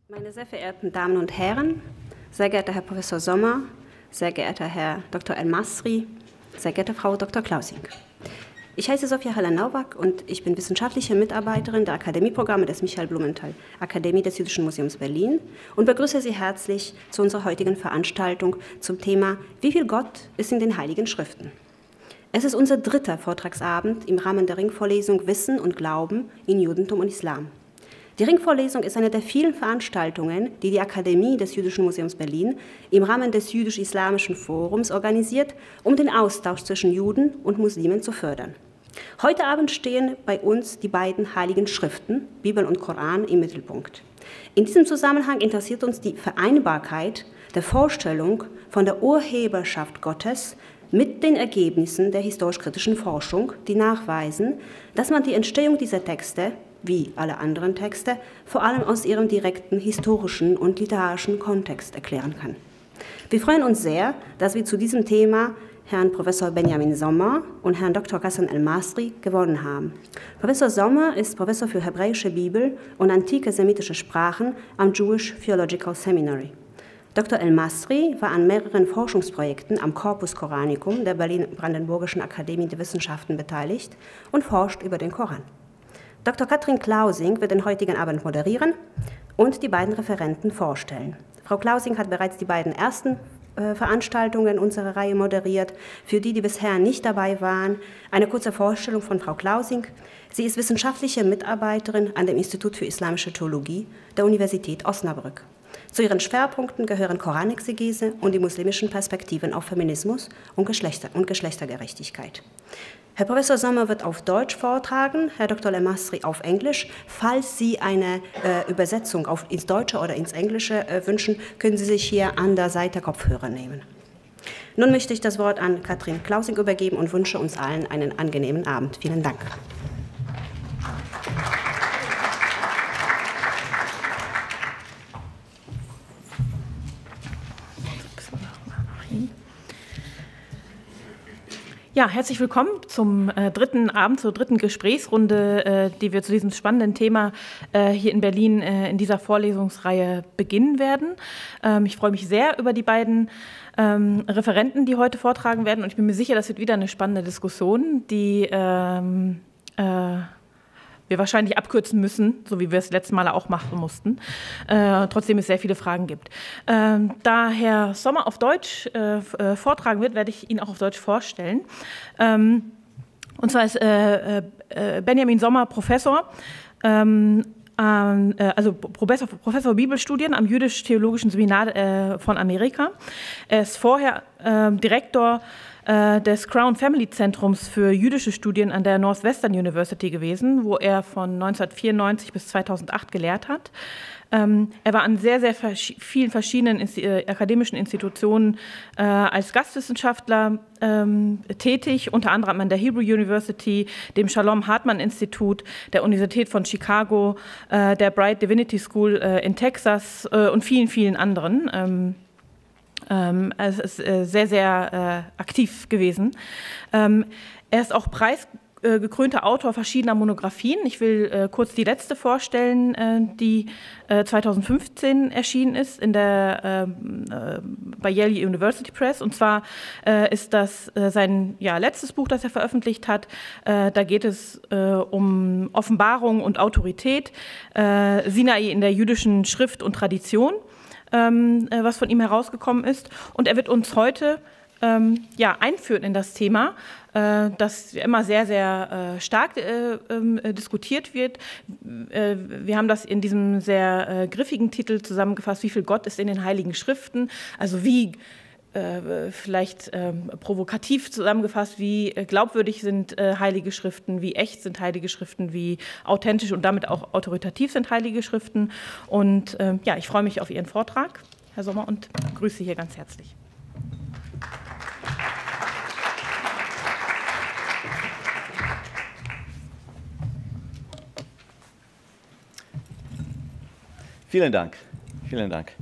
Meine sehr verehrten Damen und Herren, sehr geehrter Herr Professor Sommer, sehr geehrter Herr Dr. El-Masri, sehr geehrte Frau Dr. Klausing. Ich heiße Sofia Haller-Nowak und ich bin wissenschaftliche Mitarbeiterin der Akademieprogramme des Michael Blumenthal Akademie des Jüdischen Museums Berlin und begrüße Sie herzlich zu unserer heutigen Veranstaltung zum Thema Wie viel Gott ist in den Heiligen Schriften? Es ist unser dritter Vortragsabend im Rahmen der Ringvorlesung Wissen und Glauben in Judentum und Islam. Die Ringvorlesung ist eine der vielen Veranstaltungen, die die Akademie des Jüdischen Museums Berlin im Rahmen des Jüdisch-Islamischen Forums organisiert, um den Austausch zwischen Juden und Muslimen zu fördern. Heute Abend stehen bei uns die beiden Heiligen Schriften, Bibel und Koran, im Mittelpunkt. In diesem Zusammenhang interessiert uns die Vereinbarkeit der Vorstellung von der Urheberschaft Gottes mit den Ergebnissen der historisch-kritischen Forschung, die nachweisen, dass man die Entstehung dieser Texte wie alle anderen Texte, vor allem aus ihrem direkten historischen und literarischen Kontext erklären kann. Wir freuen uns sehr, dass wir zu diesem Thema Herrn Professor Benjamin Sommer und Herrn Dr. Ghassan El-Masri gewonnen haben. Professor Sommer ist Professor für hebräische Bibel und antike semitische Sprachen am Jewish Theological Seminary. Dr. El-Masri war an mehreren Forschungsprojekten am Corpus Coranicum der Berlin-Brandenburgischen Akademie der Wissenschaften beteiligt und forscht über den Koran. Dr. Katrin Klausing wird den heutigen Abend moderieren und die beiden Referenten vorstellen. Frau Klausing hat bereits die beiden ersten Veranstaltungen unserer Reihe moderiert. Für die, die bisher nicht dabei waren, eine kurze Vorstellung von Frau Klausing. Sie ist wissenschaftliche Mitarbeiterin an dem Institut für Islamische Theologie der Universität Osnabrück. Zu ihren Schwerpunkten gehören Koranexegese und die muslimischen Perspektiven auf Feminismus und Geschlechtergerechtigkeit. Herr Professor Sommer wird auf Deutsch vortragen, Herr Dr. El-Masri auf Englisch. Falls Sie eine Übersetzung ins Deutsche oder ins Englische wünschen, können Sie sich hier an der Seite Kopfhörer nehmen. Nun möchte ich das Wort an Katrin Klausing übergeben und wünsche uns allen einen angenehmen Abend. Vielen Dank. Ja, herzlich willkommen zum dritten Abend, zur dritten Gesprächsrunde, die wir zu diesem spannenden Thema hier in Berlin in dieser Vorlesungsreihe beginnen werden. Ich freue mich sehr über die beiden Referenten, die heute vortragen werden, und ich bin mir sicher, das wird wieder eine spannende Diskussion, die wir wahrscheinlich abkürzen müssen, so wie wir es letztes Mal auch machen mussten, trotzdem es sehr viele Fragen gibt. Da Herr Sommer auf Deutsch vortragen wird, werde ich ihn auch auf Deutsch vorstellen. Und zwar ist Benjamin Sommer Professor, Professor Bibelstudien am Jüdisch-Theologischen Seminar von Amerika. Er ist vorher Direktor des Crown Family Zentrums für jüdische Studien an der Northwestern University gewesen, wo er von 1994 bis 2008 gelehrt hat. Er war an sehr, sehr vielen verschiedenen akademischen Institutionen als Gastwissenschaftler tätig, unter anderem an der Hebrew University, dem Shalom Hartman Institut, der Universität von Chicago, der Bright Divinity School in Texas und vielen, vielen anderen. Es ist sehr, sehr aktiv gewesen. Er ist auch preisgekrönter Autor verschiedener Monographien. Ich will kurz die letzte vorstellen, die 2015 erschienen ist bei Yale University Press. Und zwar ist das sein letztes Buch, das er veröffentlicht hat. Da geht es um Offenbarung und Autorität, Sinai in der jüdischen Schrift und Tradition, was von ihm herausgekommen ist. Und er wird uns heute einführen in das Thema, das immer sehr, sehr stark diskutiert wird. Wir haben das in diesem sehr griffigen Titel zusammengefasst, wie viel Gott ist in den Heiligen Schriften, also wie vielleicht provokativ zusammengefasst, wie glaubwürdig sind Heilige Schriften, wie echt sind Heilige Schriften, wie authentisch und damit auch autoritativ sind Heilige Schriften. Und ich freue mich auf Ihren Vortrag, Herr Sommer, und grüße Sie hier ganz herzlich. Vielen Dank. Vielen Dank.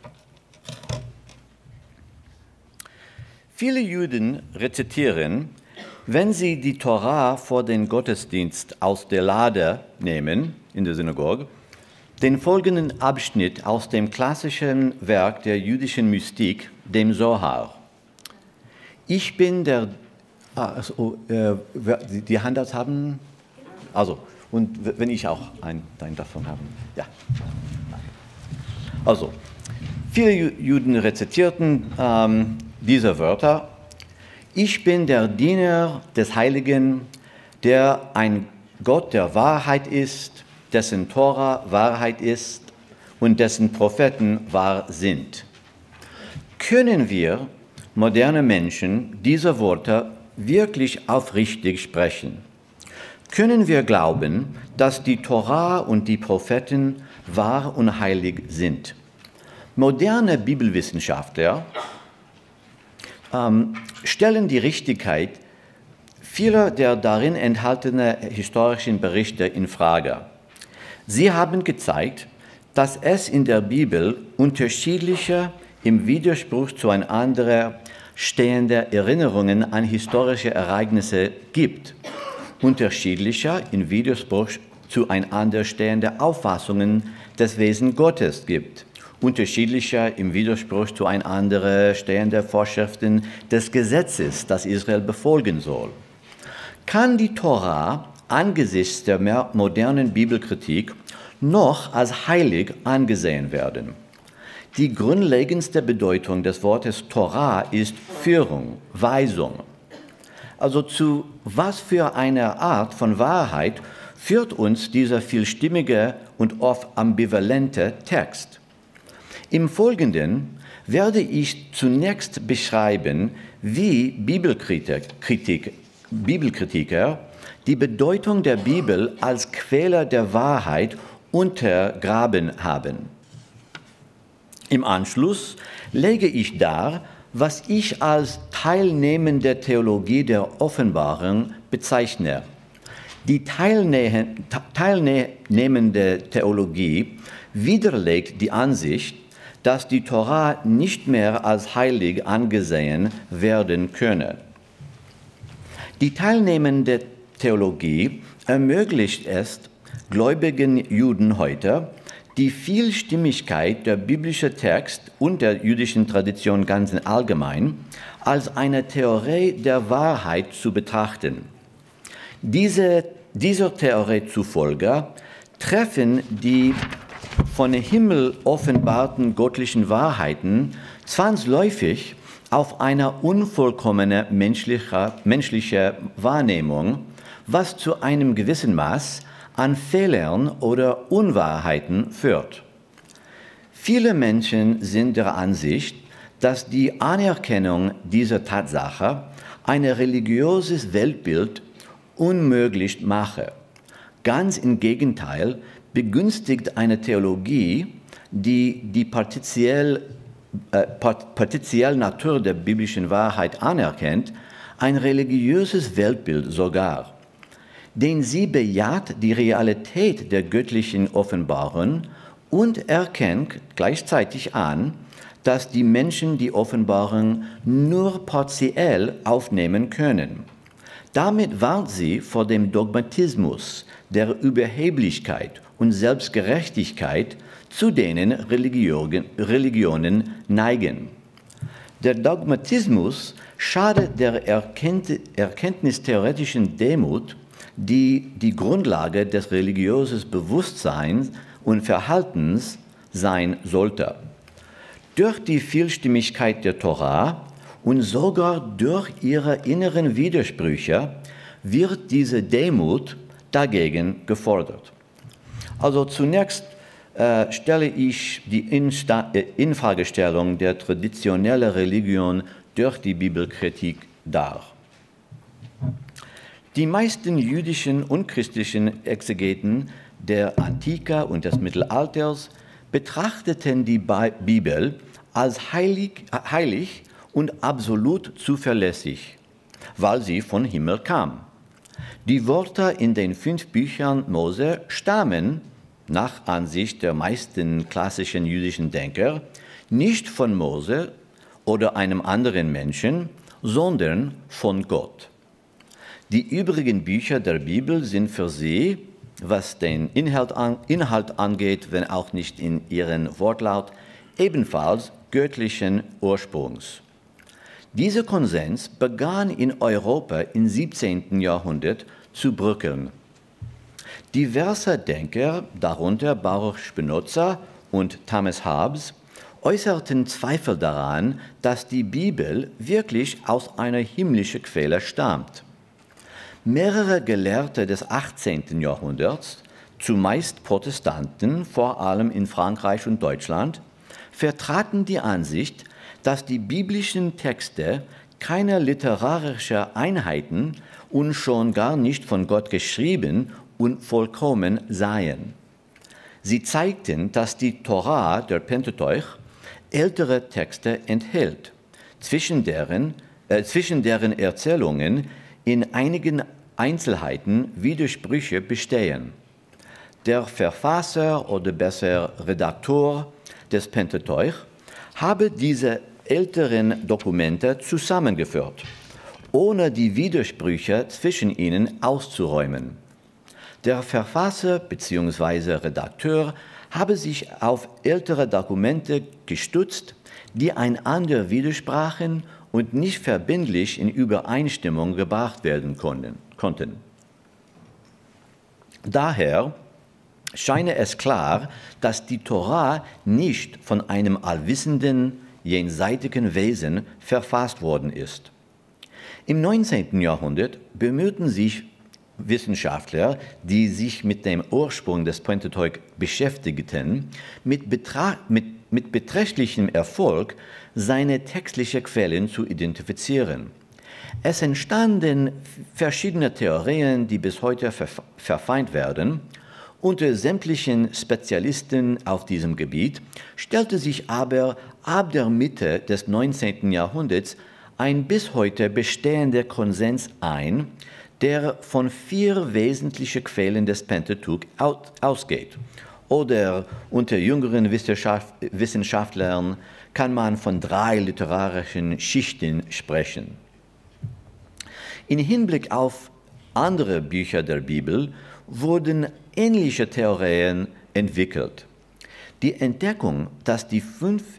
Viele Juden rezitieren, wenn sie die Torah vor den Gottesdienst aus der Lade nehmen, in der Synagoge, den folgenden Abschnitt aus dem klassischen Werk der jüdischen Mystik, dem Zohar. Ich bin der... die Handouts haben... Also, und wenn ich auch einen davon habe. Ja. Also, viele Juden rezitierten diese Wörter. Ich bin der Diener des Heiligen, der ein Gott der Wahrheit ist, dessen Tora Wahrheit ist und dessen Propheten wahr sind. Können wir, moderne Menschen, diese Worte wirklich aufrichtig sprechen? Können wir glauben, dass die Tora und die Propheten wahr und heilig sind? Moderne Bibelwissenschaftler stellen die Richtigkeit vieler der darin enthaltenen historischen Berichte in Frage. Sie haben gezeigt, dass es in der Bibel unterschiedliche, im Widerspruch zueinander stehende Erinnerungen an historische Ereignisse gibt, unterschiedliche, im Widerspruch zueinander stehende Auffassungen des Wesens Gottes gibt, unterschiedliche, im Widerspruch zueinander stehende Vorschriften des Gesetzes, das Israel befolgen soll. Kann die Tora angesichts der modernen Bibelkritik noch als heilig angesehen werden? Die grundlegendste Bedeutung des Wortes Tora ist Führung, Weisung. Also zu was für einer Art von Wahrheit führt uns dieser vielstimmige und oft ambivalente Text? Im Folgenden werde ich zunächst beschreiben, wie Bibelkritiker die Bedeutung der Bibel als Quelle der Wahrheit untergraben haben. Im Anschluss lege ich dar, was ich als teilnehmende Theologie der Offenbarung bezeichne. Die teilnehmende Theologie widerlegt die Ansicht, dass die Tora nicht mehr als heilig angesehen werden könne. Die teilnehmende Theologie ermöglicht es gläubigen Juden heute, die Vielstimmigkeit der biblischen Text und der jüdischen Tradition ganz allgemein als eine Theorie der Wahrheit zu betrachten. Dieser Theorie zufolge treffen die von dem Himmel offenbarten göttlichen Wahrheiten zwangsläufig auf eine unvollkommene menschliche Wahrnehmung, was zu einem gewissen Maß an Fehlern oder Unwahrheiten führt. Viele Menschen sind der Ansicht, dass die Anerkennung dieser Tatsache ein religiöses Weltbild unmöglich mache. Ganz im Gegenteil begünstigt eine Theologie, die die partielle Natur der biblischen Wahrheit anerkennt, ein religiöses Weltbild sogar. Denn sie bejaht die Realität der göttlichen Offenbarung und erkennt gleichzeitig an, dass die Menschen die Offenbarung nur partiell aufnehmen können. Damit warnt sie vor dem Dogmatismus, der Überheblichkeit und Selbstgerechtigkeit, zu denen Religionen neigen. Der Dogmatismus schadet der erkenntnistheoretischen Demut, die die Grundlage des religiösen Bewusstseins und Verhaltens sein sollte. Durch die Vielstimmigkeit der Tora und sogar durch ihre inneren Widersprüche wird diese Demut dagegen gefordert. Also zunächst stelle ich die Infragestellung der traditionellen Religion durch die Bibelkritik dar. Die meisten jüdischen und christlichen Exegeten der Antike und des Mittelalters betrachteten die Bibel als heilig und absolut zuverlässig, weil sie vom Himmel kam. Die Worte in den 5 Büchern Mose stammen, nach Ansicht der meisten klassischen jüdischen Denker, nicht von Mose oder einem anderen Menschen, sondern von Gott. Die übrigen Bücher der Bibel sind für sie, was den Inhalt angeht, wenn auch nicht in ihrem Wortlaut, ebenfalls göttlichen Ursprungs. Dieser Konsens begann in Europa im 17. Jahrhundert zu bröckeln. Diverse Denker, darunter Baruch Spinoza und Thomas Hobbes, äußerten Zweifel daran, dass die Bibel wirklich aus einer himmlischen Quelle stammt. Mehrere Gelehrte des 18. Jahrhunderts, zumeist Protestanten, vor allem in Frankreich und Deutschland, vertraten die Ansicht, dass die biblischen Texte keine literarischen Einheiten und schon gar nicht von Gott geschrieben und vollkommen seien. Sie zeigten, dass die Tora, der Pentateuch, ältere Texte enthält, zwischen deren Erzählungen in einigen Einzelheiten Widersprüche bestehen. Der Verfasser oder besser Redaktor des Pentateuch habe diese älteren Dokumente zusammengeführt, ohne die Widersprüche zwischen ihnen auszuräumen. Der Verfasser bzw. Redakteur habe sich auf ältere Dokumente gestützt, die einander widersprachen und nicht verbindlich in Übereinstimmung gebracht werden konnten. Daher scheine es klar, dass die Tora nicht von einem allwissenden, jenseitigen Wesen verfasst worden ist. Im 19. Jahrhundert bemühten sich Wissenschaftler, die sich mit dem Ursprung des Pentateuch beschäftigten, mit beträchtlichem Erfolg seine textlichen Quellen zu identifizieren. Es entstanden verschiedene Theorien, die bis heute verfeinert werden. Unter sämtlichen Spezialisten auf diesem Gebiet stellte sich aber ab der Mitte des 19. Jahrhunderts ein bis heute bestehender Konsens ein, der von 4 wesentlichen Quellen des Pentateuch ausgeht. Oder unter jüngeren Wissenschaftlern kann man von 3 literarischen Schichten sprechen. In Hinblick auf andere Bücher der Bibel wurden ähnliche Theorien entwickelt. Die Entdeckung, dass die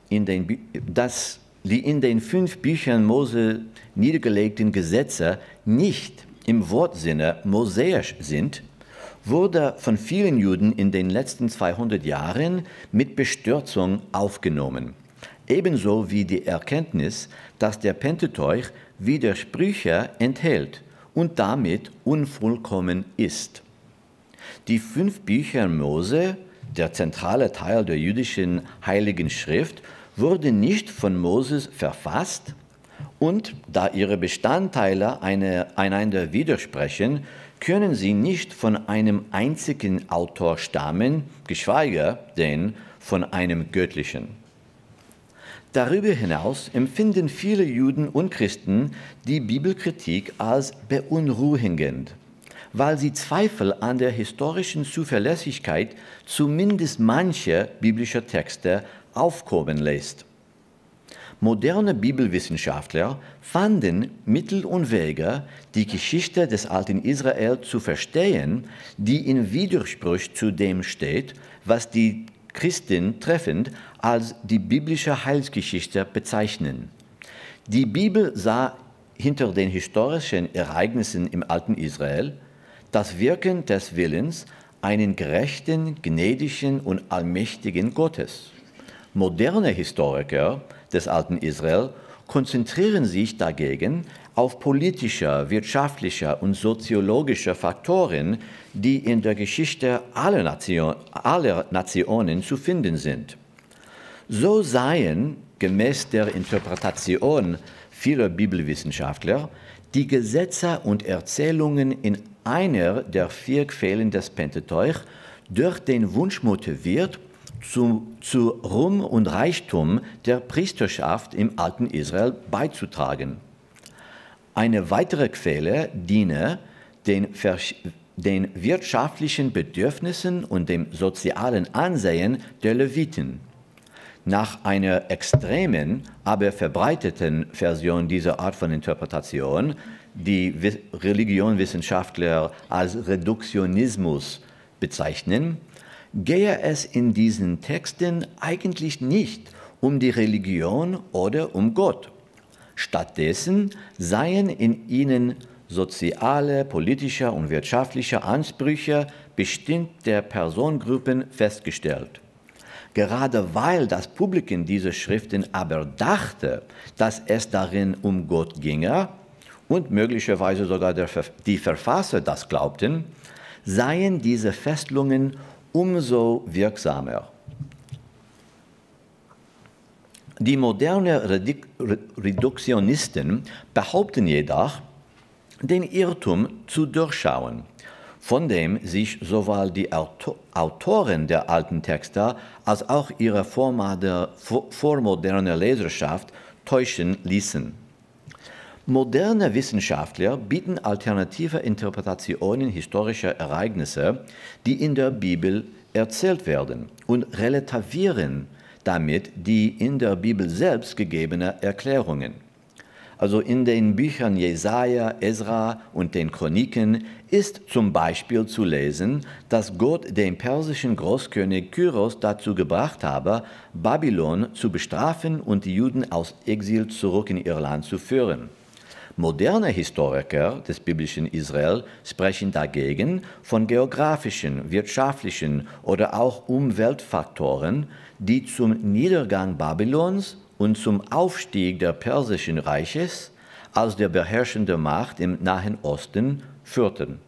in den 5 Büchern Mose niedergelegten Gesetze nicht im Wortsinne mosäisch sind, wurde von vielen Juden in den letzten 200 Jahren mit Bestürzung aufgenommen. Ebenso wie die Erkenntnis, dass der Pentateuch Widersprüche enthält und damit unvollkommen ist. Die 5 Bücher Mose, der zentrale Teil der jüdischen Heiligen Schrift, wurden nicht von Moses verfasst und da ihre Bestandteile einander widersprechen, können sie nicht von einem einzigen Autor stammen, geschweige denn von einem göttlichen. Darüber hinaus empfinden viele Juden und Christen die Bibelkritik als beunruhigend, weil sie Zweifel an der historischen Zuverlässigkeit zumindest mancher biblischer Texte aufkommen lässt. Moderne Bibelwissenschaftler fanden Mittel und Wege, die Geschichte des alten Israel zu verstehen, die in Widerspruch zu dem steht, was die Christen treffend als die biblische Heilsgeschichte bezeichnen. Die Bibel sah hinter den historischen Ereignissen im alten Israel das Wirken des Willens einen gerechten, gnädigen und allmächtigen Gottes. Moderne Historiker des alten Israel konzentrieren sich dagegen auf politische, wirtschaftliche und soziologische Faktoren, die in der Geschichte aller Nationen zu finden sind. So seien, gemäß der Interpretation vieler Bibelwissenschaftler, die Gesetze und Erzählungen in einer der 4 Quellen des Pentateuch durch den Wunsch motiviert, zu Ruhm und Reichtum der Priesterschaft im alten Israel beizutragen. Eine weitere Quelle diene den wirtschaftlichen Bedürfnissen und dem sozialen Ansehen der Leviten. Nach einer extremen, aber verbreiteten Version dieser Art von Interpretation, die Religionswissenschaftler als Reduktionismus bezeichnen, gehe es in diesen Texten eigentlich nicht um die Religion oder um Gott. Stattdessen seien in ihnen soziale, politische und wirtschaftliche Ansprüche bestimmter Personengruppen festgestellt. Gerade weil das Publikum dieser Schriften aber dachte, dass es darin um Gott ginge und möglicherweise sogar die Verfasser das glaubten, seien diese Fesselungen umso wirksamer. Die modernen Reduktionisten behaupten jedoch, den Irrtum zu durchschauen, von dem sich sowohl die Autoren der alten Texte als auch ihre vormoderne Leserschaft täuschen ließen. Moderne Wissenschaftler bieten alternative Interpretationen historischer Ereignisse, die in der Bibel erzählt werden, und relativieren damit die in der Bibel selbst gegebenen Erklärungen. Also in den Büchern Jesaja, Esra und den Chroniken ist zum Beispiel zu lesen, dass Gott den persischen Großkönig Kyros dazu gebracht habe, Babylon zu bestrafen und die Juden aus Exil zurück in ihr Land zu führen. Moderne Historiker des biblischen Israel sprechen dagegen von geografischen, wirtschaftlichen oder auch Umweltfaktoren, die zum Niedergang Babylons und zum Aufstieg der persischen Reiches als der beherrschende Macht im Nahen Osten führten.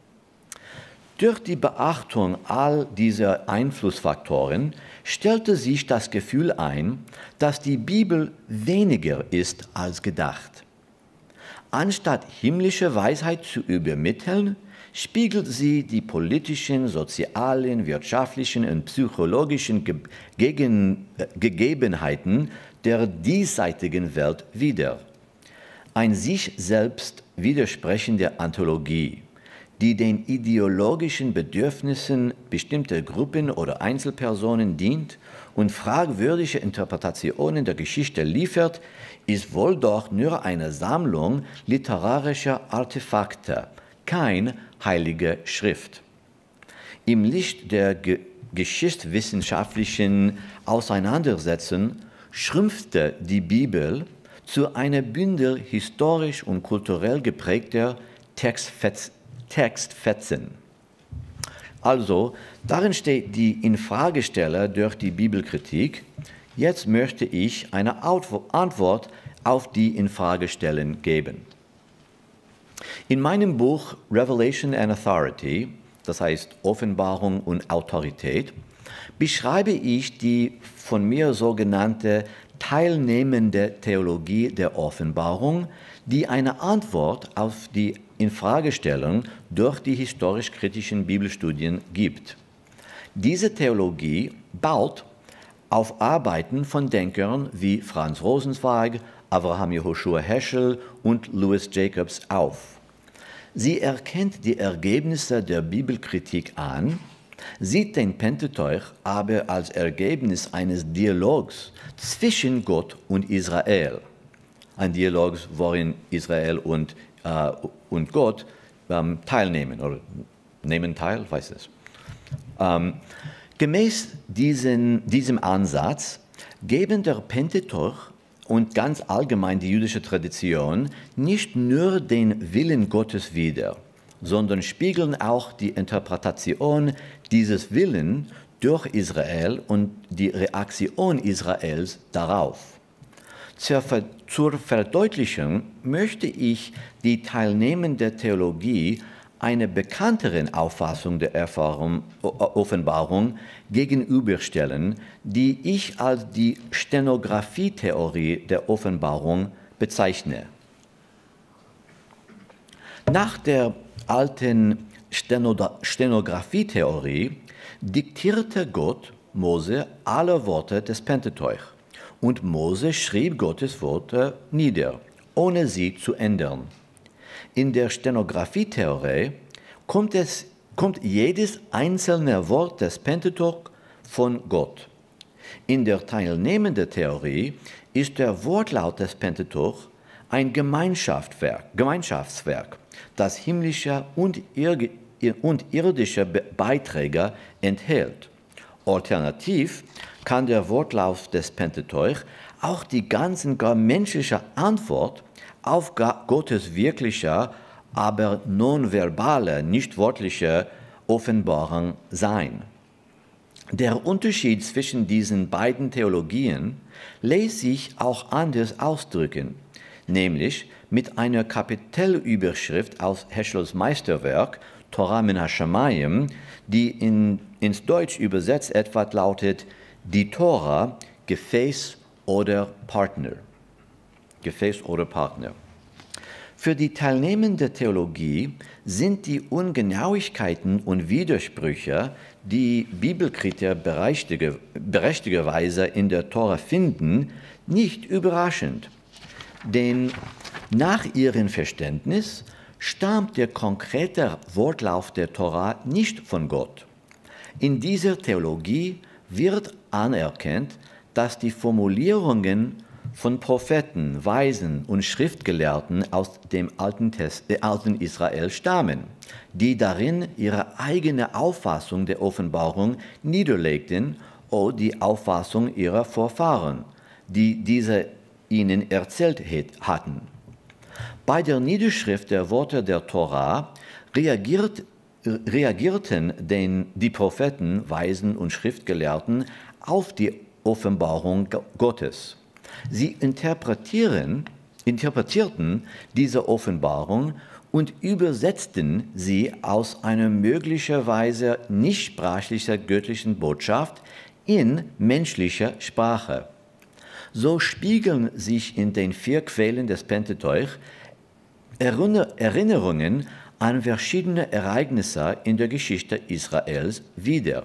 Durch die Beachtung all dieser Einflussfaktoren stellte sich das Gefühl ein, dass die Bibel weniger ist als gedacht. Anstatt himmlische Weisheit zu übermitteln, spiegelt sie die politischen, sozialen, wirtschaftlichen und psychologischen Gegebenheiten der diesseitigen Welt wider. Ein sich selbst widersprechende Anthologie, die den ideologischen Bedürfnissen bestimmter Gruppen oder Einzelpersonen dient und fragwürdige Interpretationen der Geschichte liefert, ist wohl doch nur eine Sammlung literarischer Artefakte, kein heilige Schrift. Im Licht der geschichtswissenschaftlichen Auseinandersetzung schrumpfte die Bibel zu einem Bündel historisch und kulturell geprägter Textfetzen. Also, darin steht die Infragesteller durch die Bibelkritik. Jetzt möchte ich eine Antwort auf die Infragestellen geben. In meinem Buch Revelation and Authority, das heißt Offenbarung und Autorität, beschreibe ich die von mir sogenannte teilnehmende Theologie der Offenbarung, die eine Antwort auf die Infragestellung durch die historisch-kritischen Bibelstudien gibt. Diese Theologie baut auf Arbeiten von Denkern wie Franz Rosenzweig, Avraham Yehoshua Heschel und Louis Jacobs auf. Sie erkennt die Ergebnisse der Bibelkritik an, sieht den Pentateuch aber als Ergebnis eines Dialogs zwischen Gott und Israel. Ein Dialog, worin Israel und Gott teilnehmen oder nehmen teil, weiß es. Gemäß diesem Ansatz geben der Pentateuch und ganz allgemein die jüdische Tradition nicht nur den Willen Gottes wider, sondern spiegeln auch die Interpretation dieses Willens durch Israel und die Reaktion Israels darauf. Zur Verdeutlichung möchte ich die teilnehmende Theologie einer bekannteren Auffassung der Offenbarung gegenüberstellen, die ich als die Stenografietheorie der Offenbarung bezeichne. Nach der alten Stenografietheorie diktierte Gott Mose alle Worte des Pentateuch und Mose schrieb Gottes Worte nieder, ohne sie zu ändern. In der Stenografietheorie kommt jedes einzelne Wort des Pentateuch von Gott. In der teilnehmenden Theorie ist der Wortlaut des Pentateuch ein Gemeinschaftswerk, das himmlische und und irdische Beiträge enthält. Alternativ kann der Wortlaut des Pentateuch auch die ganzen gar menschliche Antwort auf Gottes wirkliche, aber nonverbale, nicht wörtliche Offenbarung sein. Der Unterschied zwischen diesen beiden Theologien lässt sich auch anders ausdrücken, nämlich mit einer Kapitelüberschrift aus Heschels Meisterwerk Torah min Hashamayim, die ins Deutsch übersetzt etwa lautet: Die Tora, Gefäß oder Partner. Gefäß oder Partner. Für die teilnehmende Theologie sind die Ungenauigkeiten und Widersprüche, die Bibelkritiker berechtigterweise in der Tora finden, nicht überraschend. Denn nach ihrem Verständnis stammt der konkrete Wortlaut der Tora nicht von Gott. In dieser Theologie wird anerkannt, dass die Formulierungen von Propheten, Weisen und Schriftgelehrten aus dem alten Israel stammen, die darin ihre eigene Auffassung der Offenbarung niederlegten oder die Auffassung ihrer Vorfahren, die diese ihnen erzählt hatten. Bei der Niederschrift der Worte der Tora reagierten die Propheten, Weisen und Schriftgelehrten auf die Offenbarung Gottes. Sie interpretierten diese Offenbarung und übersetzten sie aus einer möglicherweise nicht sprachlichen göttlichen Botschaft in menschliche Sprache. So spiegeln sich in den 4 Quellen des Pentateuch Erinnerungen an verschiedene Ereignisse in der Geschichte Israels wider.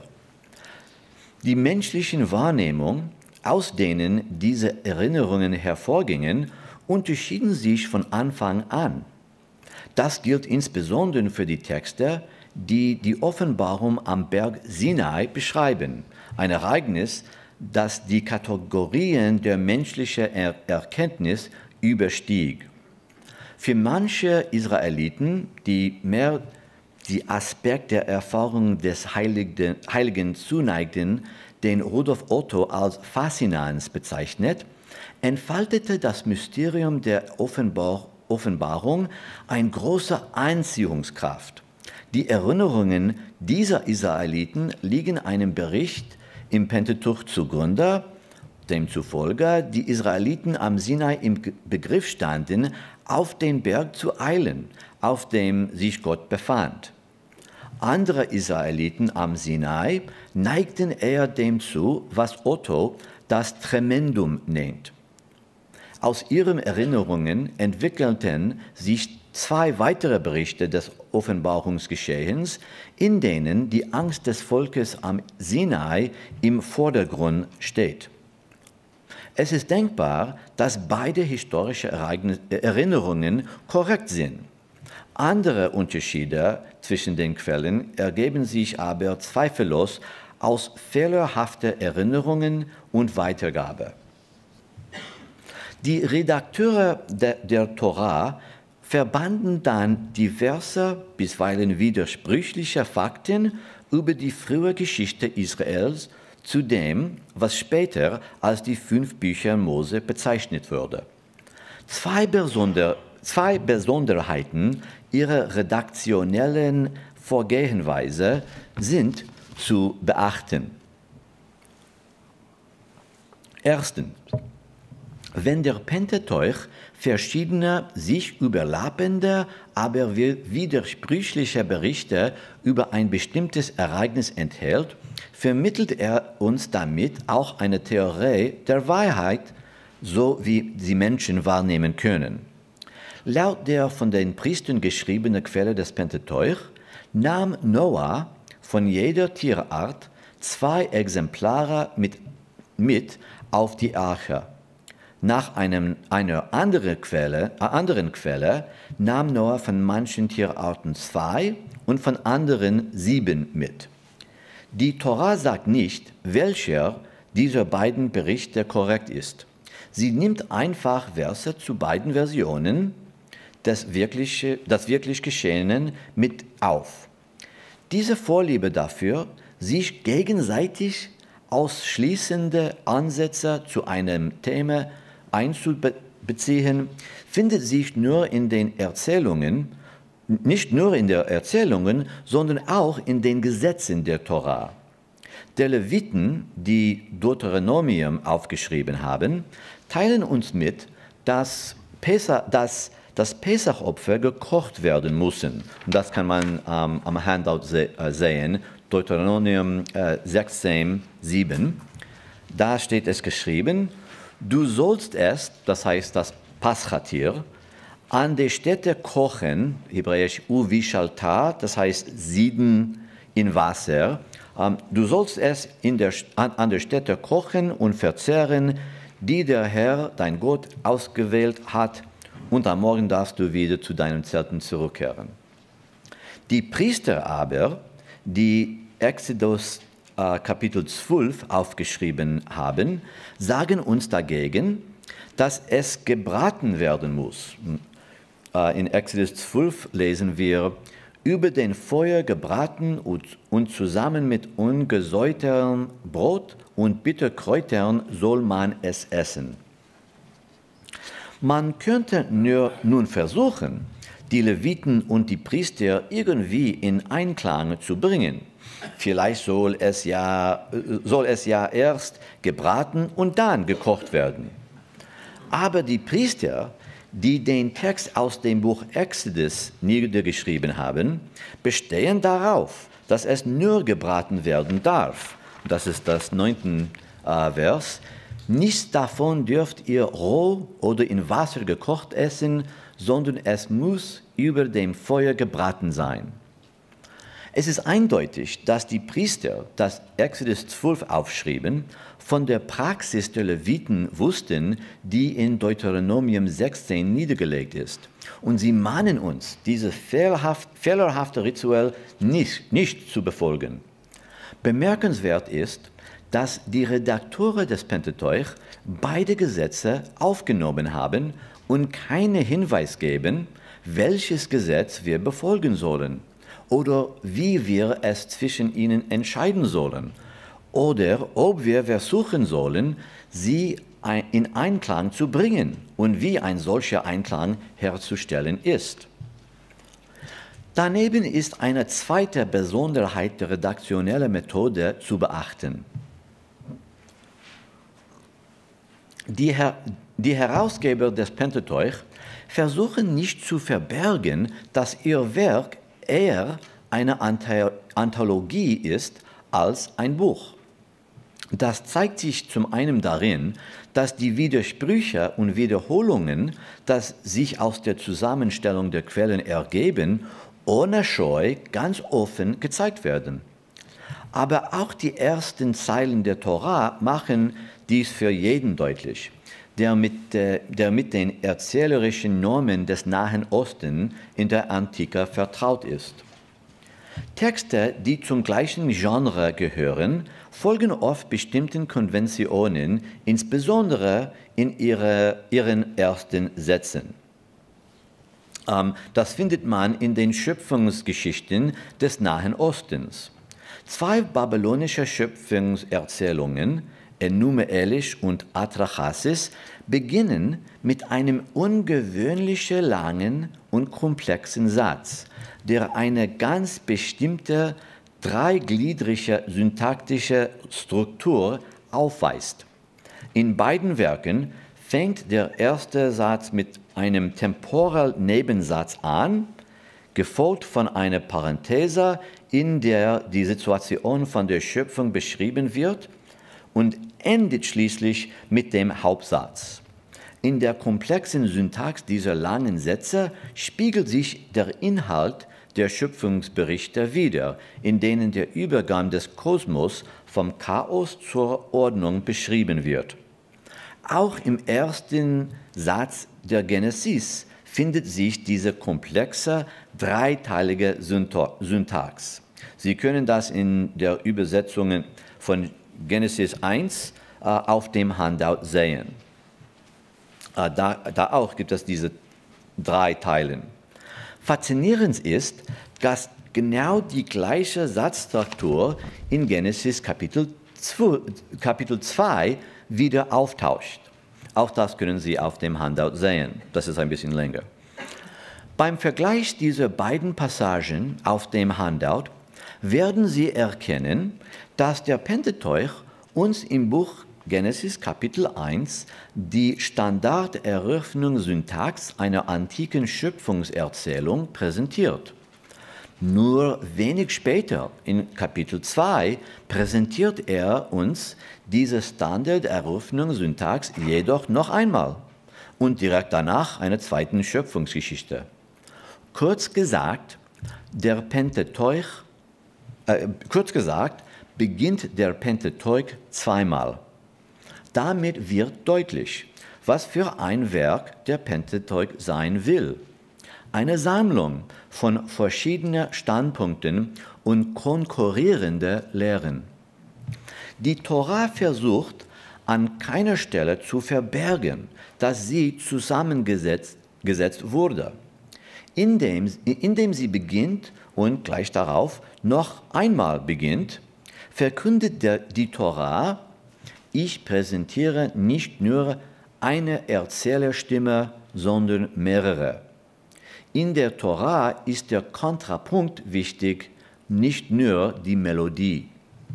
Die menschlichen Wahrnehmungen, aus denen diese Erinnerungen hervorgingen, unterschieden sich von Anfang an. Das gilt insbesondere für die Texte, die die Offenbarung am Berg Sinai beschreiben, ein Ereignis, das die Kategorien der menschlichen Erkenntnis überstieg. Für manche Israeliten, die mehr die Aspekt der Erfahrung des Heiligen zuneigten, den Rudolf Otto als Faszinanz bezeichnet, entfaltete das Mysterium der Offenbarung eine große Anziehungskraft. Die Erinnerungen dieser Israeliten liegen einem Bericht im Pentateuch zugrunde, demzufolge die Israeliten am Sinai im Begriff standen, auf den Berg zu eilen, auf dem sich Gott befand. Andere Israeliten am Sinai neigten eher dem zu, was Otto das Tremendum nennt. Aus ihren Erinnerungen entwickelten sich 2 weitere Berichte des Offenbarungsgeschehens, in denen die Angst des Volkes am Sinai im Vordergrund steht. Es ist denkbar, dass beide historische Erinnerungen korrekt sind. Andere Unterschiede zwischen den Quellen ergeben sich aber zweifellos aus fehlerhafter Erinnerungen und Weitergabe. Die Redakteure der Tora verbanden dann diverse, bisweilen widersprüchliche Fakten über die frühe Geschichte Israels zu dem, was später als die 5 Bücher Mose bezeichnet wurde. Zwei Besonderheiten ihrer redaktionellen Vorgehensweise sind zu beachten. Erstens, wenn der Pentateuch verschiedene sich überlappende, aber widersprüchliche Berichte über ein bestimmtes Ereignis enthält, vermittelt er uns damit auch eine Theorie der Wahrheit, so wie sie Menschen wahrnehmen können. Laut der von den Priestern geschriebenen Quelle des Pentateuch nahm Noah von jeder Tierart 2 Exemplare mit auf die Arche. Nach einer anderen Quelle nahm Noah von manchen Tierarten 2 und von anderen 7 mit. Die Tora sagt nicht, welcher dieser beiden Berichte korrekt ist. Sie nimmt einfach Verse zu beiden Versionen des wirklich Geschehenen mit auf. Diese Vorliebe dafür, sich gegenseitig ausschließende Ansätze zu einem Thema einzubeziehen, findet sich nur in den Erzählungen, nicht nur in den Erzählungen, sondern auch in den Gesetzen der Tora. Die Leviten, die Deuteronomium aufgeschrieben haben, teilen uns mit, dass das Pesachopfer gekocht werden müssen. Und das kann man am Handout sehen, Deuteronomium 16, 7. Da steht es geschrieben, du sollst es, das heißt das Paschatier, an der Stätte kochen, hebräisch uvishalta, das heißt sieden in Wasser. Du sollst es an der Stätte kochen und verzehren, die der Herr, dein Gott, ausgewählt hat, und am Morgen darfst du wieder zu deinen Zelten zurückkehren. Die Priester aber, die Exodus Kapitel 12 aufgeschrieben haben, sagen uns dagegen, dass es gebraten werden muss. In Exodus 12 lesen wir, über den Feuer gebraten und zusammen mit ungesäuertem Brot und Bitterkräutern soll man es essen. Man könnte nun versuchen, die Leviten und die Priester irgendwie in Einklang zu bringen. Vielleicht soll es ja erst gebraten und dann gekocht werden. Aber die Priester, die den Text aus dem Buch Exodus niedergeschrieben haben, bestehen darauf, dass es nur gebraten werden darf. Das ist das 9. Vers. Nichts davon dürft ihr roh oder in Wasser gekocht essen, sondern es muss über dem Feuer gebraten sein. Es ist eindeutig, dass die Priester, das Exodus 12 aufschrieben, von der Praxis der Leviten wussten, die in Deuteronomium 16 niedergelegt ist. Und sie mahnen uns, dieses fehlerhafte Ritual nicht zu befolgen. Bemerkenswert ist, dass die Redakteure des Pentateuch beide Gesetze aufgenommen haben und keinen Hinweis geben, welches Gesetz wir befolgen sollen oder wie wir es zwischen ihnen entscheiden sollen oder ob wir versuchen sollen, sie in Einklang zu bringen und wie ein solcher Einklang herzustellen ist. Daneben ist eine zweite Besonderheit der redaktionellen Methode zu beachten. Die Herausgeber des Pentateuch versuchen nicht zu verbergen, dass ihr Werk eher eine Anthologie ist als ein Buch. Das zeigt sich zum einen darin, dass die Widersprüche und Wiederholungen, die sich aus der Zusammenstellung der Quellen ergeben, ohne Scheu ganz offen gezeigt werden. Aber auch die ersten Zeilen der Tora machen dies für jeden deutlich, der mit den erzählerischen Normen des Nahen Osten in der Antike vertraut ist. Texte, die zum gleichen Genre gehören, folgen oft bestimmten Konventionen, insbesondere in ihren ersten Sätzen. Das findet man in den Schöpfungsgeschichten des Nahen Ostens. 2 babylonische Schöpfungserzählungen, Enuma Elish und Atrahasis, beginnen mit einem ungewöhnlich langen und komplexen Satz, der eine ganz bestimmte dreigliedrige syntaktische Struktur aufweist. In beiden Werken fängt der erste Satz mit einem Temporal-Nebensatz an, gefolgt von einer Parenthese, in der die Situation von der Schöpfung beschrieben wird, und endet schließlich mit dem Hauptsatz. In der komplexen Syntax dieser langen Sätze spiegelt sich der Inhalt der Schöpfungsberichte wider, in denen der Übergang des Kosmos vom Chaos zur Ordnung beschrieben wird. Auch im ersten Satz der Genesis findet sich diese komplexe, dreiteilige Syntax. Sie können das in der Übersetzung von Genesis 1 auf dem Handout sehen. Da auch gibt es diese 3 Teile. Faszinierend ist, genau die gleiche Satzstruktur in Genesis Kapitel 2 wieder auftaucht. Auch das können Sie auf dem Handout sehen. Das ist ein bisschen länger. Beim Vergleich dieser beiden Passagen auf dem Handout werden Sie erkennen, dass der Pentateuch uns im Buch Genesis Kapitel 1 die Standarderöffnungssyntax einer antiken Schöpfungserzählung präsentiert. Nur wenig später, in Kapitel 2, präsentiert er uns diese Standarderöffnungssyntax jedoch noch einmal und direkt danach eine zweite Schöpfungsgeschichte. Kurz gesagt, beginnt der Pentateuch zweimal. Damit wird deutlich, was für ein Werk der Pentateuch sein will. Eine Sammlung von verschiedenen Standpunkten und konkurrierenden Lehren. Die Tora versucht an keiner Stelle zu verbergen, dass sie zusammengesetzt wurde. Indem sie beginnt und gleich darauf noch einmal beginnt, verkündet die Tora: Ich präsentiere nicht nur eine Erzählerstimme, sondern mehrere. In der Tora ist der Kontrapunkt wichtig, nicht nur die Melodie.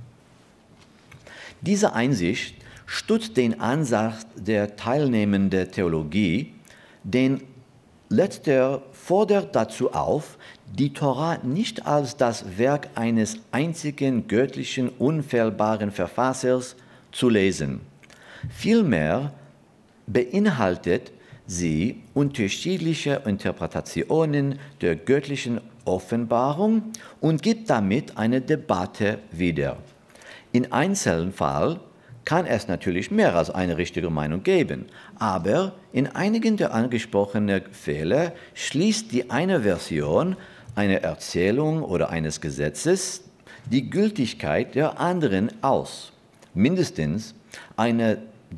Diese Einsicht stützt den Ansatz der teilnehmenden Theologie, denn letzter fordert dazu auf, die Tora nicht als das Werk eines einzigen göttlichen, unfehlbaren Verfassers zu lesen. Vielmehr beinhaltet sie unterschiedliche Interpretationen der göttlichen Offenbarung und gibt damit eine Debatte wieder. In einzelnen Fällen kann es natürlich mehr als eine richtige Meinung geben, aber in einigen der angesprochenen Fälle schließt die eine Version einer Erzählung oder eines Gesetzes die Gültigkeit der anderen aus. Mindestens eine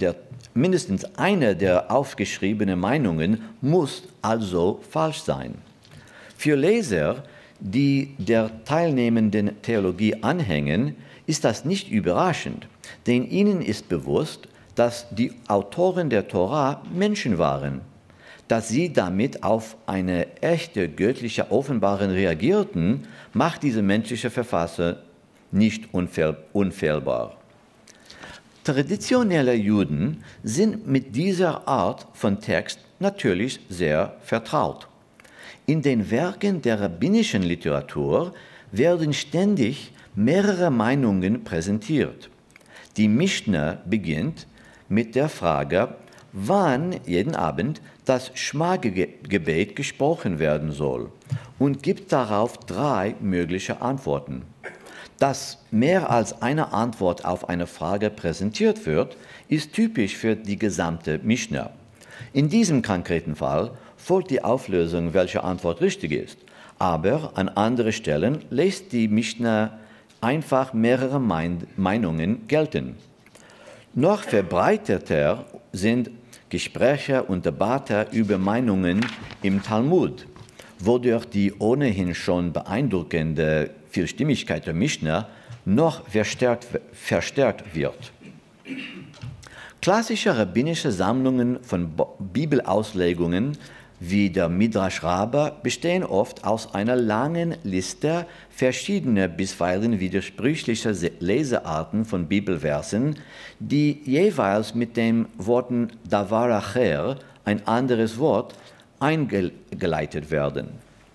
der aufgeschriebenen Meinungen muss also falsch sein. Für Leser, die der teilnehmenden Theologie anhängen, ist das nicht überraschend, denn ihnen ist bewusst, dass die Autoren der Tora Menschen waren. Dass sie damit auf eine echte göttliche Offenbarung reagierten, macht diese menschliche Verfasser nicht unfehlbar. Traditionelle Juden sind mit dieser Art von Text natürlich sehr vertraut. In den Werken der rabbinischen Literatur werden ständig mehrere Meinungen präsentiert. Die Mischna beginnt mit der Frage, wann jeden Abend das Schma-Gebet gesprochen werden soll und gibt darauf 3 mögliche Antworten. Dass mehr als eine Antwort auf eine Frage präsentiert wird, ist typisch für die gesamte Mischna. In diesem konkreten Fall folgt die Auflösung, welche Antwort richtig ist, aber an anderen Stellen lässt die Mischna einfach mehrere Meinungen gelten. Noch verbreiteter sind Gespräche und Debatten über Meinungen im Talmud, wodurch die ohnehin schon beeindruckende Vielstimmigkeit der Mischna noch verstärkt wird. Klassische rabbinische Sammlungen von Bibelauslegungen wie der Midrash Rabbah bestehen oft aus einer langen Liste verschiedener bisweilen widersprüchlicher Lesearten von Bibelversen, die jeweils mit den Worten Davar Acher, ein anderes Wort, eingeleitet werden.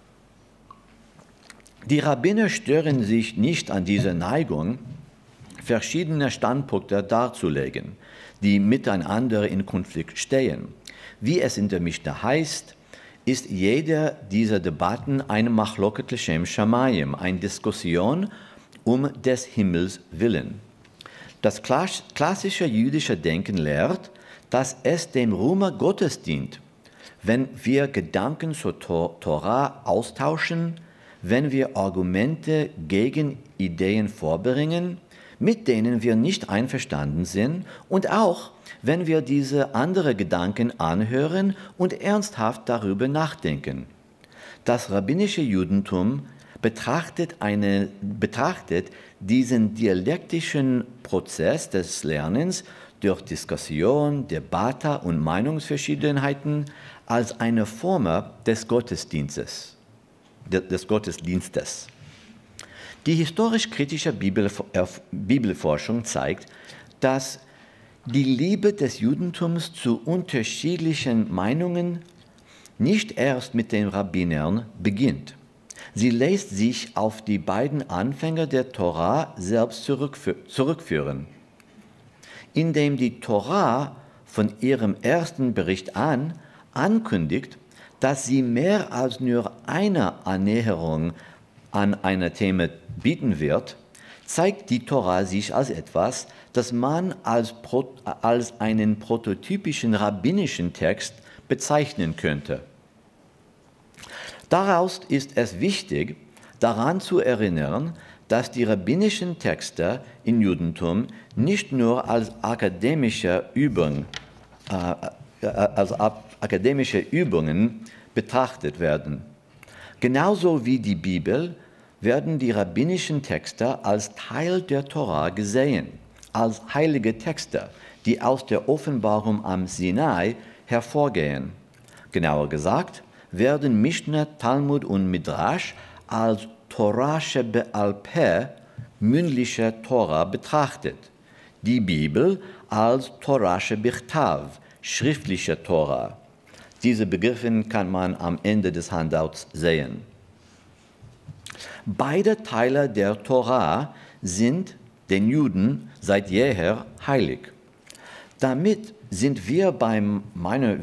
Die Rabbiner stören sich nicht an dieser Neigung, verschiedene Standpunkte darzulegen, die miteinander in Konflikt stehen. Wie es in der Mischna heißt, ist jede dieser Debatten eine Machloket L'Shem Shamayim, eine Diskussion um des Himmels willen. Das klassische jüdische Denken lehrt, dass es dem Ruhme Gottes dient, wenn wir Gedanken zur Tora austauschen, wenn wir Argumente gegen Ideen vorbringen, mit denen wir nicht einverstanden sind, und auch, wenn wir diese anderen Gedanken anhören und ernsthaft darüber nachdenken. Das rabbinische Judentum betrachtet diesen dialektischen Prozess des Lernens durch Diskussion, Debatte und Meinungsverschiedenheiten als eine Form des Gottesdienstes. Die historisch-kritische Bibelforschung zeigt, dass die Liebe des Judentums zu unterschiedlichen Meinungen nicht erst mit den Rabbinern beginnt. Sie lässt sich auf die beiden Anfänger der Tora selbst zurückführen. Indem die Tora von ihrem ersten Bericht an ankündigt, dass sie mehr als nur eine Annäherung an ein Thema bieten wird, zeigt die Tora sich als etwas, das man als einen prototypischen rabbinischen Text bezeichnen könnte. Daraus ist es wichtig, daran zu erinnern, dass die rabbinischen Texte im Judentum nicht nur als akademische Übungen betrachtet werden. Genauso wie die Bibel werden die rabbinischen Texte als Teil der Tora gesehen, als heilige Texte, die aus der Offenbarung am Sinai hervorgehen. Genauer gesagt werden Mishnah, Talmud und Midrash als Torah shebe'al peh, mündliche Tora, betrachtet, die Bibel als Torah shebichtav, schriftliche Tora. Diese Begriffe kann man am Ende des Handouts sehen. Beide Teile der Tora sind den Juden seit jeher heilig. Damit sind wir bei meiner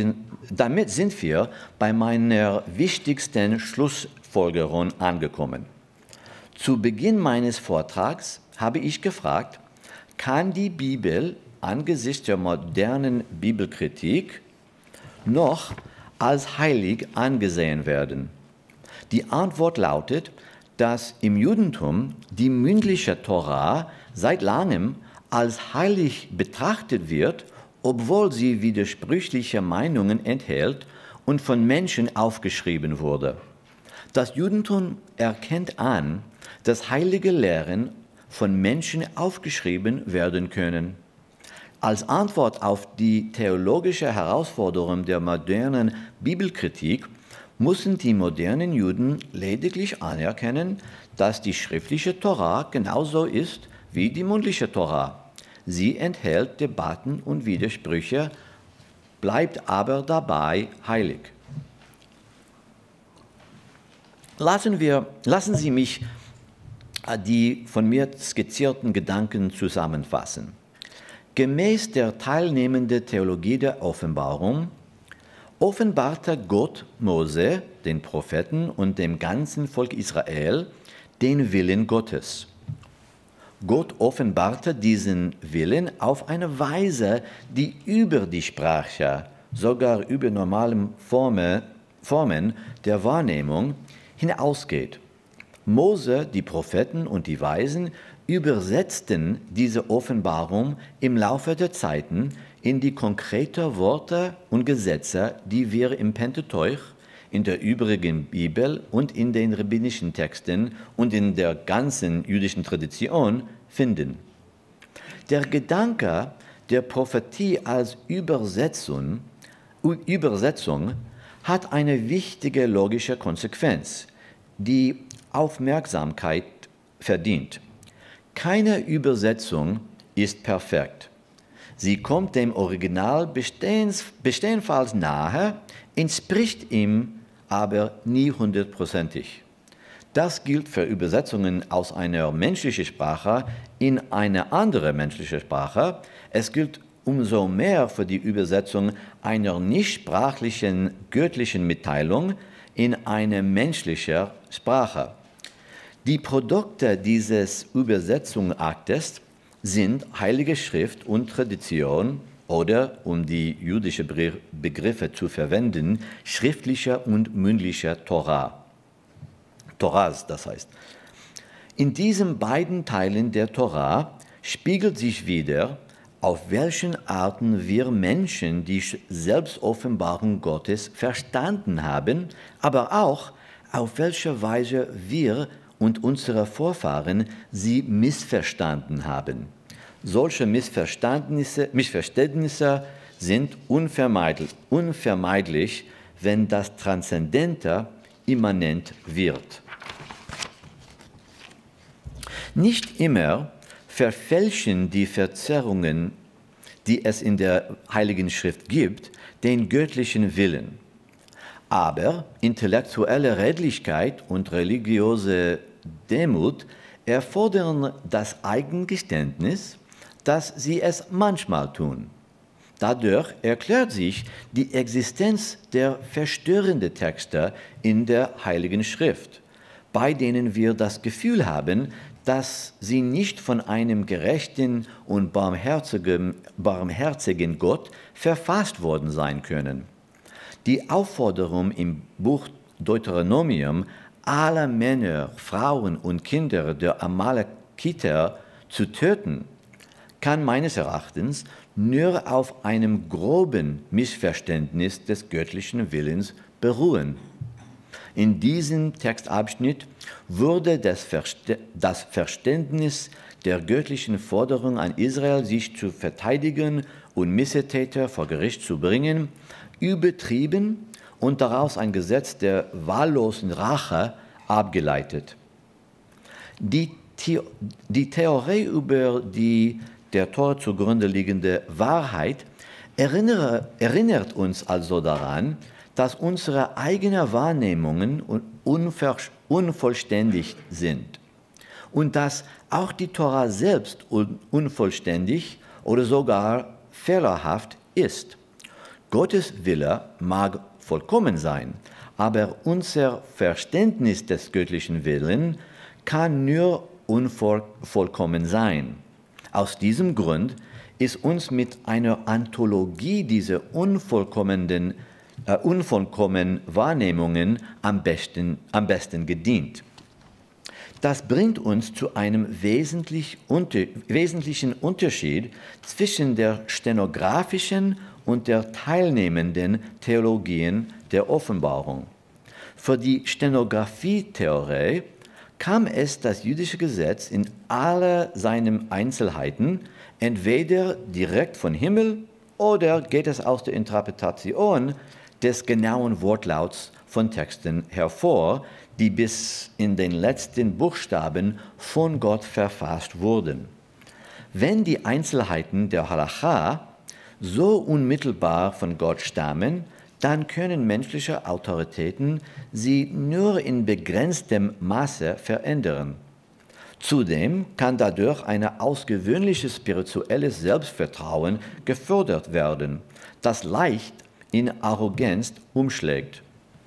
wichtigsten Schlussfolgerung angekommen. Zu Beginn meines Vortrags habe ich gefragt, kann die Bibel angesichts der modernen Bibelkritik noch als heilig angesehen werden? Die Antwort lautet, dass im Judentum die mündliche Tora seit langem als heilig betrachtet wird, obwohl sie widersprüchliche Meinungen enthält und von Menschen aufgeschrieben wurde. Das Judentum erkennt an, dass heilige Lehren von Menschen aufgeschrieben werden können. Als Antwort auf die theologische Herausforderung der modernen Bibelkritik mussten die modernen Juden lediglich anerkennen, dass die schriftliche Tora genauso ist wie die mündliche Tora. Sie enthält Debatten und Widersprüche, bleibt aber dabei heilig. Lassen Sie mich die von mir skizzierten Gedanken zusammenfassen. Gemäß der teilnehmenden Theologie der Offenbarung offenbarte Gott Mose, den Propheten und dem ganzen Volk Israel den Willen Gottes. Gott offenbarte diesen Willen auf eine Weise, die über die Sprache, sogar über normale Formen der Wahrnehmung hinausgeht. Mose, die Propheten und die Weisen übersetzten diese Offenbarung im Laufe der Zeiten in die konkreten Worte und Gesetze, die wir im Pentateuch, in der übrigen Bibel und in den rabbinischen Texten und in der ganzen jüdischen Tradition finden. Der Gedanke der Prophetie als Übersetzung hat eine wichtige logische Konsequenz, die Aufmerksamkeit verdient. Keine Übersetzung ist perfekt. Sie kommt dem Original bestenfalls nahe, entspricht ihm aber nie hundertprozentig. Das gilt für Übersetzungen aus einer menschlichen Sprache in eine andere menschliche Sprache. Es gilt umso mehr für die Übersetzung einer nicht sprachlichen göttlichen Mitteilung in eine menschliche Sprache. Die Produkte dieses Übersetzungsaktes sind Heilige Schrift und Tradition oder, um die jüdischen Begriffe zu verwenden, schriftliche und mündliche Torah. Toras, das heißt. In diesen beiden Teilen der Torah spiegelt sich wider, auf welchen Arten wir Menschen die Selbstoffenbarung Gottes verstanden haben, aber auch, auf welche Weise wir und unsere Vorfahren sie missverstanden haben. Solche Missverständnisse sind unvermeidlich, wenn das Transzendente immanent wird. Nicht immer verfälschen die Verzerrungen, die es in der Heiligen Schrift gibt, den göttlichen Willen. Aber intellektuelle Redlichkeit und religiöse Demut erfordern das Eigengeständnis, dass sie es manchmal tun. Dadurch erklärt sich die Existenz der verstörenden Texte in der Heiligen Schrift, bei denen wir das Gefühl haben, dass sie nicht von einem gerechten und barmherzigen Gott verfasst worden sein können. Die Aufforderung im Buch Deuteronomium, alle Männer, Frauen und Kinder der Amalekiter zu töten, kann meines Erachtens nur auf einem groben Missverständnis des göttlichen Willens beruhen. In diesem Textabschnitt wurde das Verständnis der göttlichen Forderung an Israel, sich zu verteidigen und Missetäter vor Gericht zu bringen, übertrieben und daraus ein Gesetz der wahllosen Rache abgeleitet. Die Theorie über die der Tora zugrunde liegende Wahrheit erinnert uns also daran, dass unsere eigenen Wahrnehmungen unvollständig sind und dass auch die Tora selbst unvollständig oder sogar fehlerhaft ist. Gottes Wille mag vollkommen sein, aber unser Verständnis des göttlichen Willens kann nur unvollkommen sein. Aus diesem Grund ist uns mit einer Anthologie dieser unvollkommenen Wahrnehmungen am besten gedient. Das bringt uns zu einem wesentlichen Unterschied zwischen der stenografischen und der teilnehmenden Theologien der Offenbarung. Für die Stenografie-Theorie kam es das jüdische Gesetz in all seinen Einzelheiten entweder direkt vom Himmel oder geht es aus der Interpretation des genauen Wortlauts von Texten hervor, die bis in den letzten Buchstaben von Gott verfasst wurden. Wenn die Einzelheiten der Halacha so unmittelbar von Gott stammen, dann können menschliche Autoritäten sie nur in begrenztem Maße verändern. Zudem kann dadurch ein außergewöhnliches spirituelles Selbstvertrauen gefördert werden, das leicht in Arroganz umschlägt.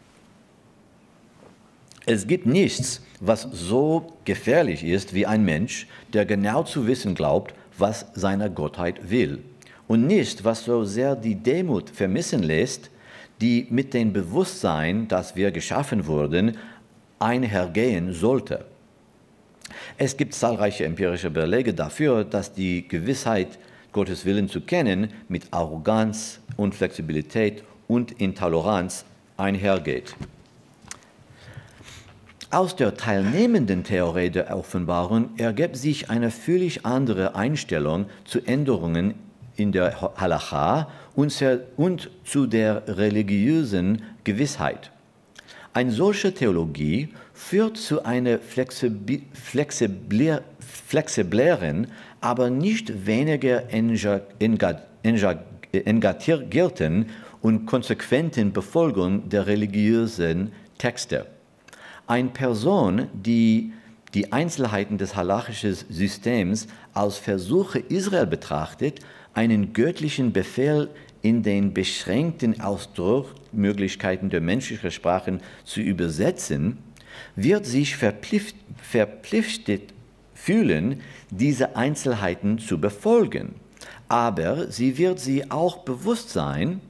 Es gibt nichts, was so gefährlich ist wie ein Mensch, der genau zu wissen glaubt, was seine Gottheit will, und nichts, was so sehr die Demut vermissen lässt, die mit dem Bewusstsein, dass wir geschaffen wurden, einhergehen sollte. Es gibt zahlreiche empirische Belege dafür, dass die Gewissheit, Gottes Willen zu kennen, mit Arroganz, Unflexibilität und Intoleranz einhergeht. Aus der teilnehmenden Theorie der Offenbarung ergibt sich eine völlig andere Einstellung zu Änderungen in der Halacha und zu der religiösen Gewissheit. Eine solche Theologie führt zu einer flexibleren, aber nicht weniger engagierten und konsequenten Befolgung der religiösen Texte. Eine Person, die die Einzelheiten des halachischen Systems als Versuche Israel betrachtet, einen göttlichen Befehl in den beschränkten Ausdrucksmöglichkeiten der menschlichen Sprachen zu übersetzen, wird sich verpflichtet fühlen, diese Einzelheiten zu befolgen. Aber sie wird sich auch bewusst sein,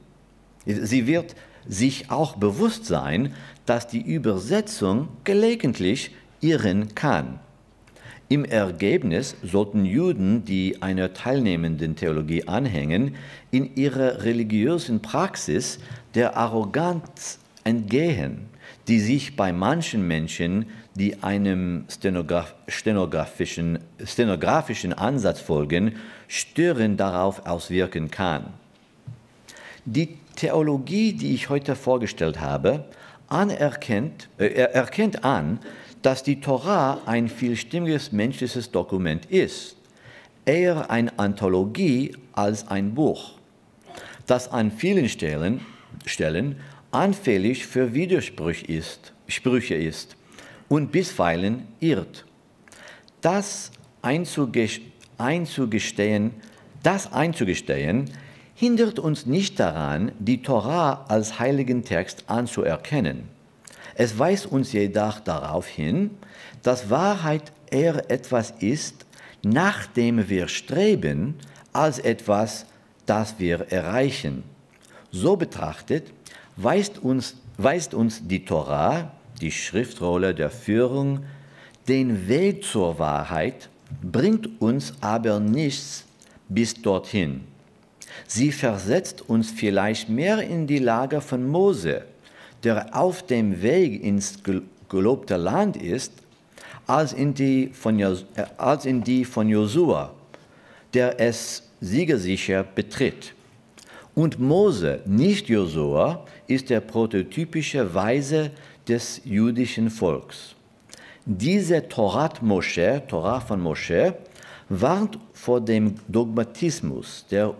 dass die Übersetzung gelegentlich irren kann. Im Ergebnis sollten Juden, die einer teilnehmenden Theologie anhängen, in ihrer religiösen Praxis der Arroganz entgehen, die sich bei manchen Menschen, die einem stenografischen Ansatz folgen, störend darauf auswirken kann. Die Theologie, die ich heute vorgestellt habe, erkennt an, dass die Tora ein vielstimmiges menschliches Dokument ist, eher eine Anthologie als ein Buch, das an vielen Stellen anfällig für Widersprüche ist und bisweilen irrt. Das einzugestehen hindert uns nicht daran, die Tora als heiligen Text anzuerkennen. Es weist uns jedoch darauf hin, dass Wahrheit eher etwas ist, nach dem wir streben, als etwas, das wir erreichen. So betrachtet weist uns die Tora, die Schriftrolle der Führung, den Weg zur Wahrheit, bringt uns aber nichts bis dorthin. Sie versetzt uns vielleicht mehr in die Lage von Mose, der auf dem Weg ins gelobte Land ist, als in die von Josua, der es siegesicher betritt. Und Mose, nicht Josua, ist der prototypische Weise des jüdischen Volks. Diese Torah von Mosche, warnt vor dem Dogmatismus, der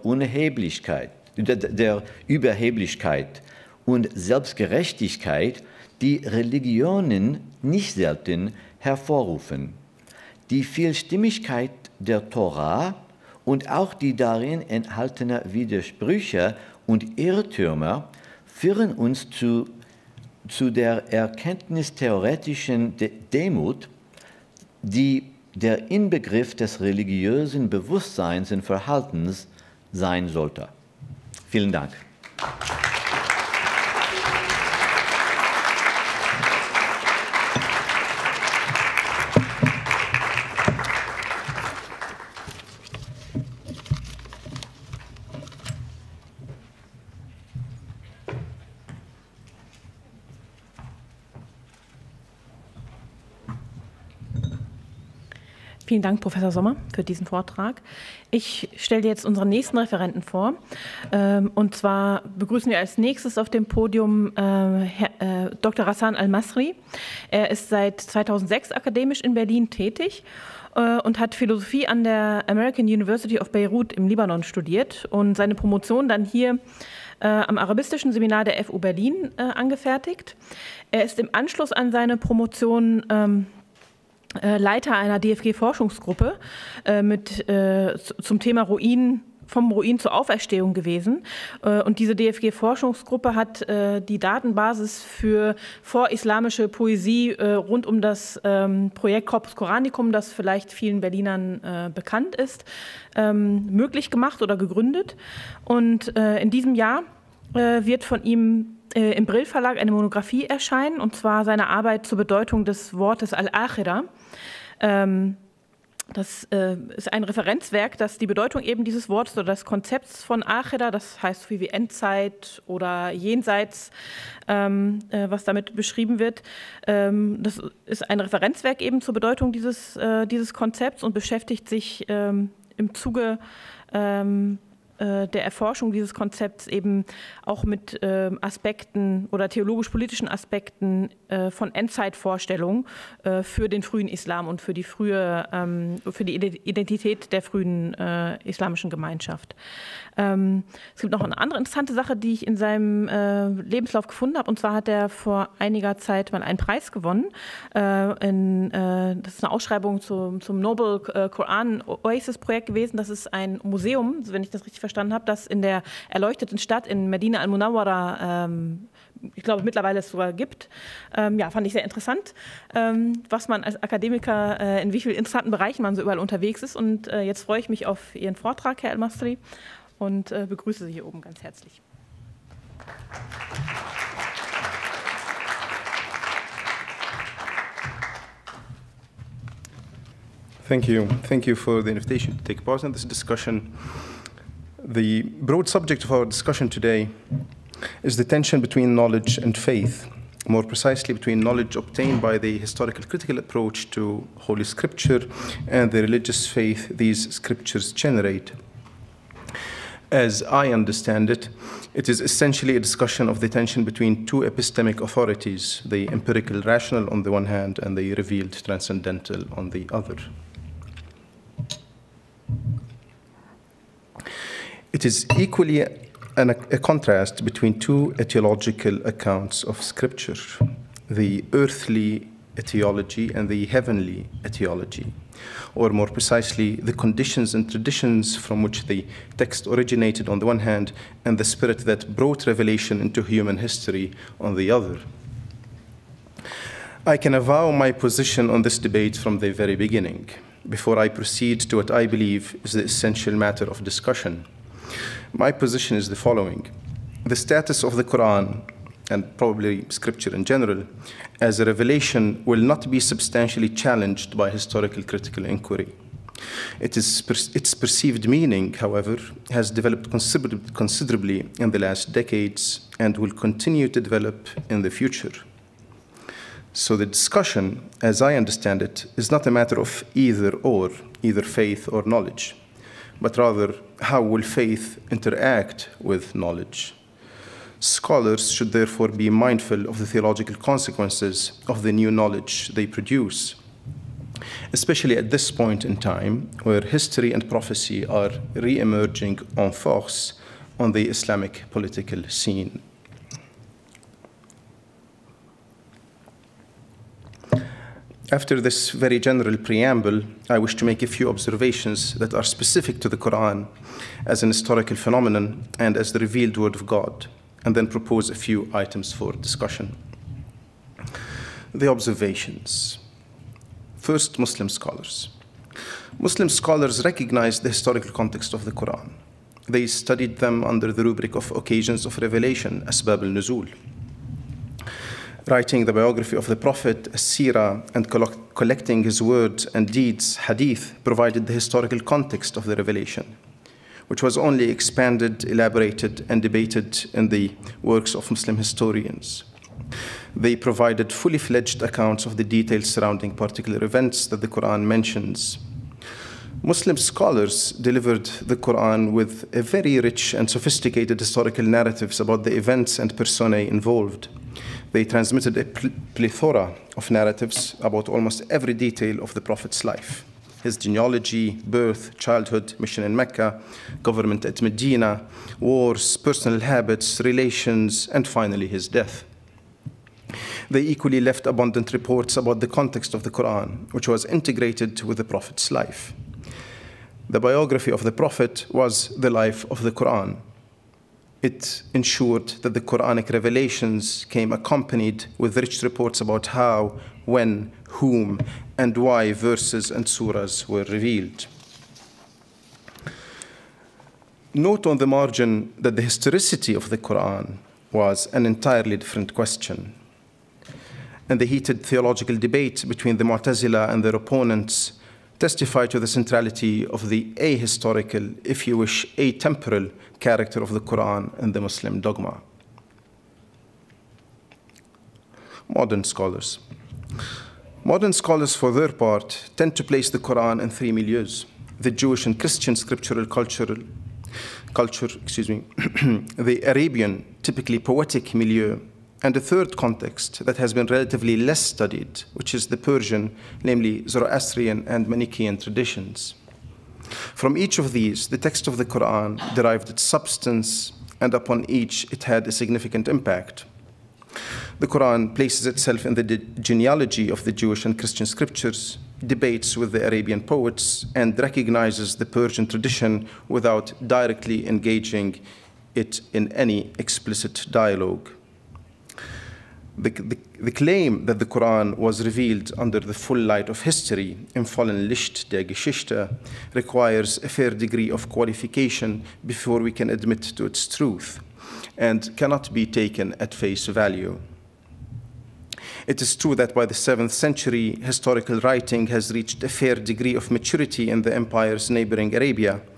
Überheblichkeit und Selbstgerechtigkeit, die Religionen nicht selten hervorrufen. Die Vielstimmigkeit der Tora und auch die darin enthaltenen Widersprüche und Irrtümer führen uns zu der erkenntnistheoretischen Demut, die der Inbegriff des religiösen Bewusstseins und Verhaltens sein sollte. Vielen Dank. Vielen Dank, Professor Sommer, für diesen Vortrag. Ich stelle jetzt unseren nächsten Referenten vor. Und zwar begrüßen wir als nächstes auf dem Podium Dr. Ghassan Al-Masri. Er ist seit 2006 akademisch in Berlin tätig und hat Philosophie an der American University of Beirut im Libanon studiert und seine Promotion dann hier am arabistischen Seminar der FU Berlin angefertigt. Er ist im Anschluss an seine Promotion Leiter einer DFG-Forschungsgruppe zum Thema vom Ruin zur Auferstehung gewesen. Und diese DFG-Forschungsgruppe hat die Datenbasis für vorislamische Poesie rund um das Projekt Corpus Coranicum, das vielleicht vielen Berlinern bekannt ist, möglich gemacht oder gegründet. Und in diesem Jahr wird von ihm im Brill Verlag eine Monographie erscheinen, und zwar seine Arbeit zur Bedeutung des Wortes Al-Akhira. Das ist ein Referenzwerk, das die Bedeutung eben dieses Wortes oder des Konzepts von Akhira, das heißt so viel wie Endzeit oder Jenseits, was damit beschrieben wird. Das ist ein Referenzwerk eben zur Bedeutung dieses Konzepts und beschäftigt sich im Zuge der Erforschung dieses Konzepts eben auch mit Aspekten oder theologisch-politischen Aspekten von Endzeitvorstellungen für den frühen Islam und für die Identität der frühen islamischen Gemeinschaft. Es gibt noch eine andere interessante Sache, die ich in seinem Lebenslauf gefunden habe, und zwar hat er vor einiger Zeit mal einen Preis gewonnen. Das ist eine Ausschreibung zum Noble Quran Oasis Projekt gewesen. Das ist ein Museum, wenn ich das richtig verstanden habe, das in der erleuchteten Stadt in Medina al-Munawwara, ich glaube, mittlerweile es sogar gibt. Ja, fand ich sehr interessant, was man als Akademiker, in wie vielen interessanten Bereichen man so überall unterwegs ist. Und jetzt freue ich mich auf Ihren Vortrag, Herr Al-Masri, und begrüße Sie hier oben ganz herzlich. Thank you. Thank you for the invitation to take part in this discussion. The broad subject of our discussion today is the tension between knowledge and faith, more precisely between knowledge obtained by the historical critical approach to Holy Scripture and the religious faith these scriptures generate. As I understand it, it is essentially a discussion of the tension between two epistemic authorities, the empirical rational on the one hand and the revealed transcendental on the other. It is equally a contrast between two etiological accounts of Scripture, the earthly etiology and the heavenly etiology, or more precisely, the conditions and traditions from which the text originated on the one hand, and the spirit that brought revelation into human history on the other. I can avow my position on this debate from the very beginning, before I proceed to what I believe is the essential matter of discussion. My position is the following. The status of the Quran, and probably Scripture in general, as a revelation will not be substantially challenged by historical critical inquiry. Its perceived meaning, however, has developed considerably in the last decades and will continue to develop in the future. So the discussion, as I understand it, is not a matter of either or, either faith or knowledge, but rather how will faith interact with knowledge. Scholars should therefore be mindful of the theological consequences of the new knowledge they produce, especially at this point in time where history and prophecy are re-emerging en force on the Islamic political scene. After this very general preamble, I wish to make a few observations that are specific to the Quran as an historical phenomenon and as the revealed word of God, and then propose a few items for discussion. The observations. First, Muslim scholars. Muslim scholars recognize the historical context of the Quran. They studied them under the rubric of occasions of revelation, Asbab al-Nuzul. Writing the biography of the Prophet, Sirah, and collecting his words and deeds, Hadith, provided the historical context of the revelation, which was only expanded, elaborated, and debated in the works of Muslim historians. They provided fully fledged accounts of the details surrounding particular events that the Quran mentions. Muslim scholars delivered the Quran with a very rich and sophisticated historical narratives about the events and personae involved. They transmitted a plethora of narratives about almost every detail of the Prophet's life: his genealogy, birth, childhood, mission in Mecca, government at Medina, wars, personal habits, relations, and finally his death. They equally left abundant reports about the context of the Quran, which was integrated with the Prophet's life. The biography of the Prophet was the life of the Quran. It ensured that the Quranic revelations came accompanied with rich reports about how, when, whom, and why verses and surahs were revealed. Note on the margin that the historicity of the Quran was an entirely different question. And the heated theological debate between the Mu'tazila and their opponents testify to the centrality of the ahistorical, if you wish, atemporal character of the Quran and the Muslim dogma. Modern scholars. Modern scholars, for their part, tend to place the Quran in three milieus: the Jewish and Christian scriptural culture, the Arabian, typically poetic milieu, and a third context that has been relatively less studied, which is the Persian, namely Zoroastrian and Manichaean traditions. From each of these, the text of the Quran derived its substance, and upon each it had a significant impact. The Quran places itself in the genealogy of the Jewish and Christian scriptures, debates with the Arabian poets, and recognizes the Persian tradition without directly engaging it in any explicit dialogue. The claim that the Quran was revealed under the full light of history, im vollen Licht der Geschichte, requires a fair degree of qualification before we can admit to its truth, and cannot be taken at face value. It is true that by the 7th century, historical writing has reached a fair degree of maturity in the empire's neighboring Arabia,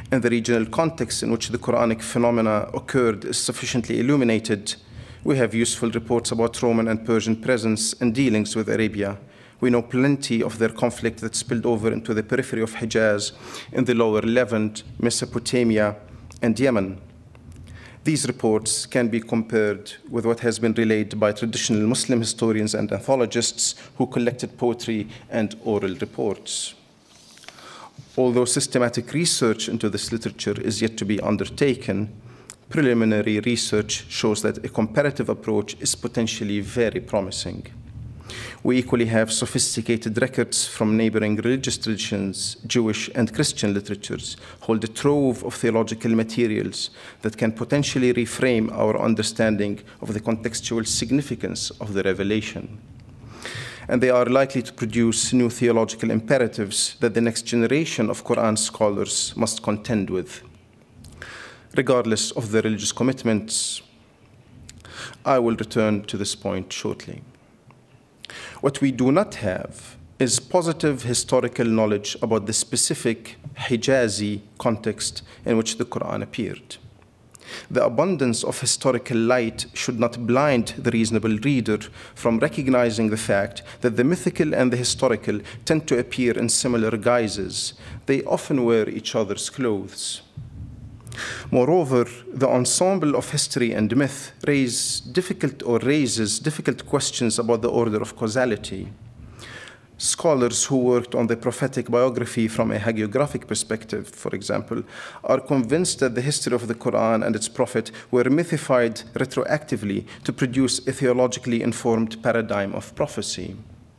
and the regional context in which the Quranic phenomena occurred is sufficiently illuminated, we have useful reports about Roman and Persian presence and dealings with Arabia. We know plenty of their conflict that spilled over into the periphery of Hijaz in the lower Levant, Mesopotamia, and Yemen. These reports can be compared with what has been relayed by traditional Muslim historians and anthologists who collected poetry and oral reports. Although systematic research into this literature is yet to be undertaken, preliminary research shows that a comparative approach is potentially very promising. We equally have sophisticated records from neighboring religious traditions, Jewish and Christian literatures, hold a trove of theological materials that can potentially reframe our understanding of the contextual significance of the revelation. And they are likely to produce new theological imperatives that the next generation of Quran scholars must contend with. Regardless of their religious commitments, I will return to this point shortly. What we do not have is positive historical knowledge about the specific Hijazi context in which the Quran appeared. The abundance of historical light should not blind the reasonable reader from recognizing the fact that the mythical and the historical tend to appear in similar guises. They often wear each other's clothes. Moreover, the ensemble of history and myth raises difficult questions about the order of causality. Scholars who worked on the prophetic biography from a hagiographic perspective, for example, are convinced that the history of the Quran and its prophet were mythified retroactively to produce a theologically informed paradigm of prophecy.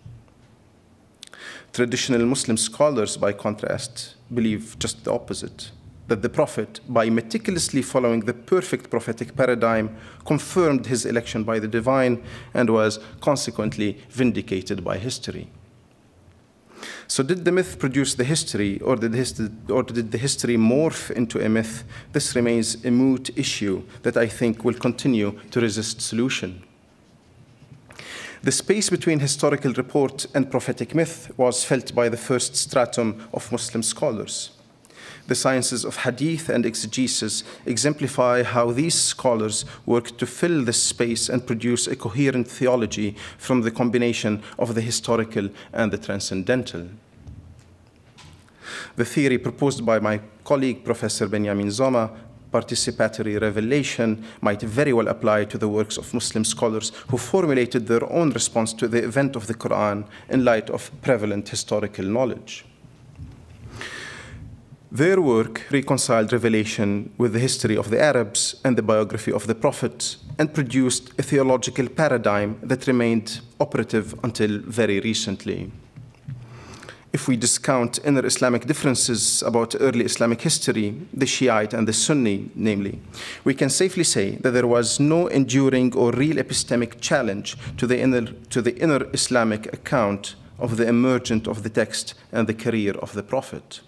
Traditional Muslim scholars, by contrast, believe just the opposite, that the Prophet, by meticulously following the perfect prophetic paradigm, confirmed his election by the divine and was consequently vindicated by history. So did the myth produce the history, or did the history morph into a myth? This remains a moot issue that I think will continue to resist solution. The space between historical report and prophetic myth was felt by the first stratum of Muslim scholars. The sciences of hadith and exegesis exemplify how these scholars work to fill this space and produce a coherent theology from the combination of the historical and the transcendental. The theory proposed by my colleague, Professor Benjamin Zoma, participatory revelation, might very well apply to the works of Muslim scholars who formulated their own response to the event of the Quran in light of prevalent historical knowledge. Their work reconciled revelation with the history of the Arabs and the biography of the Prophet and produced a theological paradigm that remained operative until very recently. If we discount inner Islamic differences about early Islamic history, the Shiite and the Sunni, namely, we can safely say that there was no enduring or real epistemic challenge to the inner Islamic account of the emergence of the text and the career of the Prophet.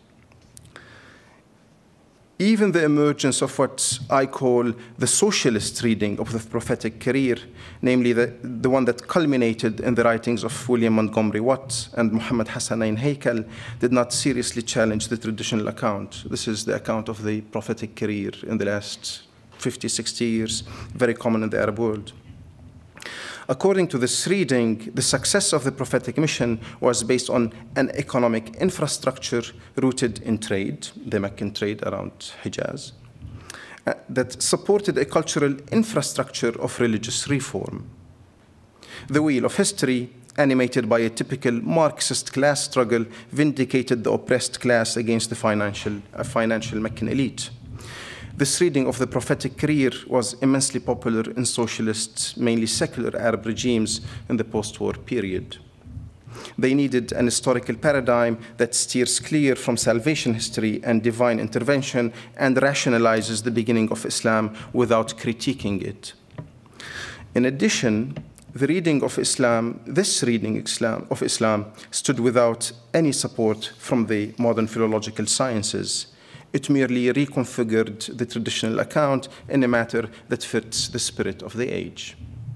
Even the emergence of what I call the socialist reading of the prophetic career, namely the one that culminated in the writings of William Montgomery Watt and Muhammad Hassanain Haykal, did not seriously challenge the traditional account. This is the account of the prophetic career in the last 50, 60 years, very common in the Arab world. According to this reading, the success of the prophetic mission was based on an economic infrastructure rooted in trade, the Meccan trade around Hijaz, that supported a cultural infrastructure of religious reform. The wheel of history, animated by a typical Marxist class struggle, vindicated the oppressed class against the financial Meccan elite. This reading of the prophetic career was immensely popular in socialist, mainly secular Arab regimes in the post-war period. They needed an historical paradigm that steers clear from salvation history and divine intervention and rationalizes the beginning of Islam without critiquing it. In addition, the reading of Islam, this reading of Islam stood without any support from the modern philological sciences. It merely reconfigured the traditional account in a matter that fits the spirit of the age.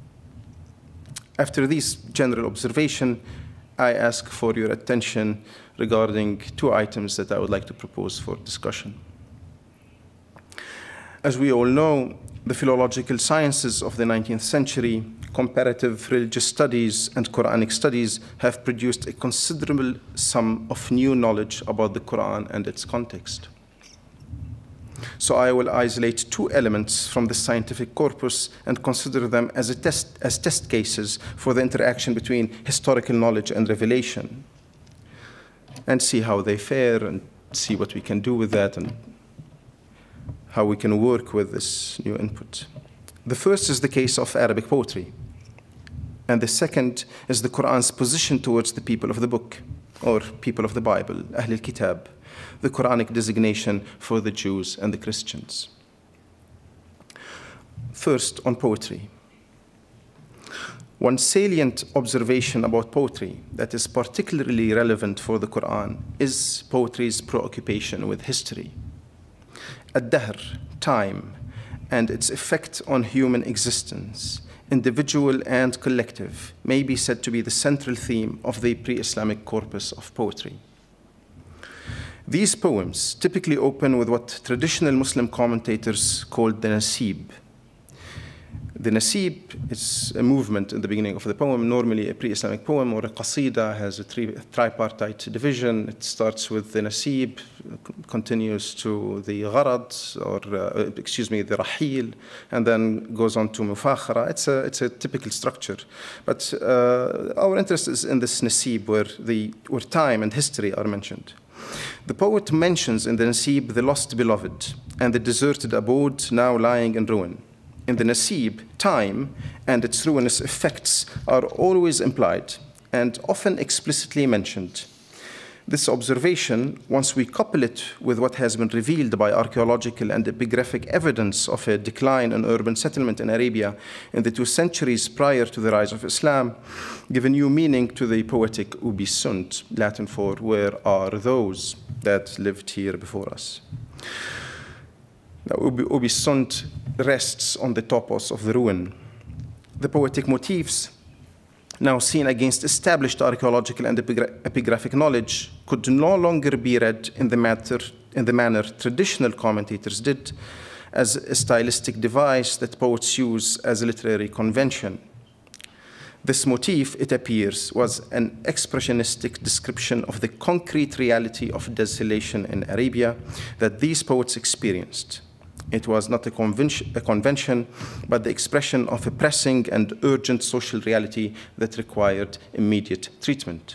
After this general observation, I ask for your attention regarding two items that I would like to propose for discussion. As we all know, the philological sciences of the 19th century, comparative religious studies and Quranic studies, have produced a considerable sum of new knowledge about the Quran and its context. So I will isolate two elements from the scientific corpus and consider them as test cases for the interaction between historical knowledge and revelation, and see how they fare and see what we can do with that and how we can work with this new input. The first is the case of Arabic poetry, and the second is the Quran's position towards the people of the book, or people of the Bible, Ahl al-Kitab, the Quranic designation for the Jews and the Christians. First, on poetry. One salient observation about poetry that is particularly relevant for the Quran is poetry's preoccupation with history. Ad-Dahr, time, and its effect on human existence, individual and collective, may be said to be the central theme of the pre-Islamic corpus of poetry. These poems typically open with what traditional Muslim commentators called the nasib. The nasib is a movement in the beginning of the poem. Normally a pre-Islamic poem or a qasida has a tripartite division. It starts with the nasib, continues to the gharad, or the rahil, and then goes on to mufakhara. It's a typical structure. But our interest is in this nasib where time and history are mentioned. The poet mentions in the nasib the lost beloved and the deserted abode now lying in ruin. In the nasib, time and its ruinous effects are always implied and often explicitly mentioned. This observation, once we couple it with what has been revealed by archaeological and epigraphic evidence of a decline in urban settlement in Arabia in the 2 centuries prior to the rise of Islam, give a new meaning to the poetic ubi sunt, Latin for where are those that lived here before us. Now, ubi sunt rests on the topos of the ruin. The poetic motifs, now seen against established archaeological and epigraphic knowledge, could no longer be read in the manner traditional commentators did, as a stylistic device that poets use as a literary convention. This motif, it appears, was an expressionistic description of the concrete reality of desolation in Arabia that these poets experienced. It was not a convention, but the expression of a pressing and urgent social reality that required immediate treatment.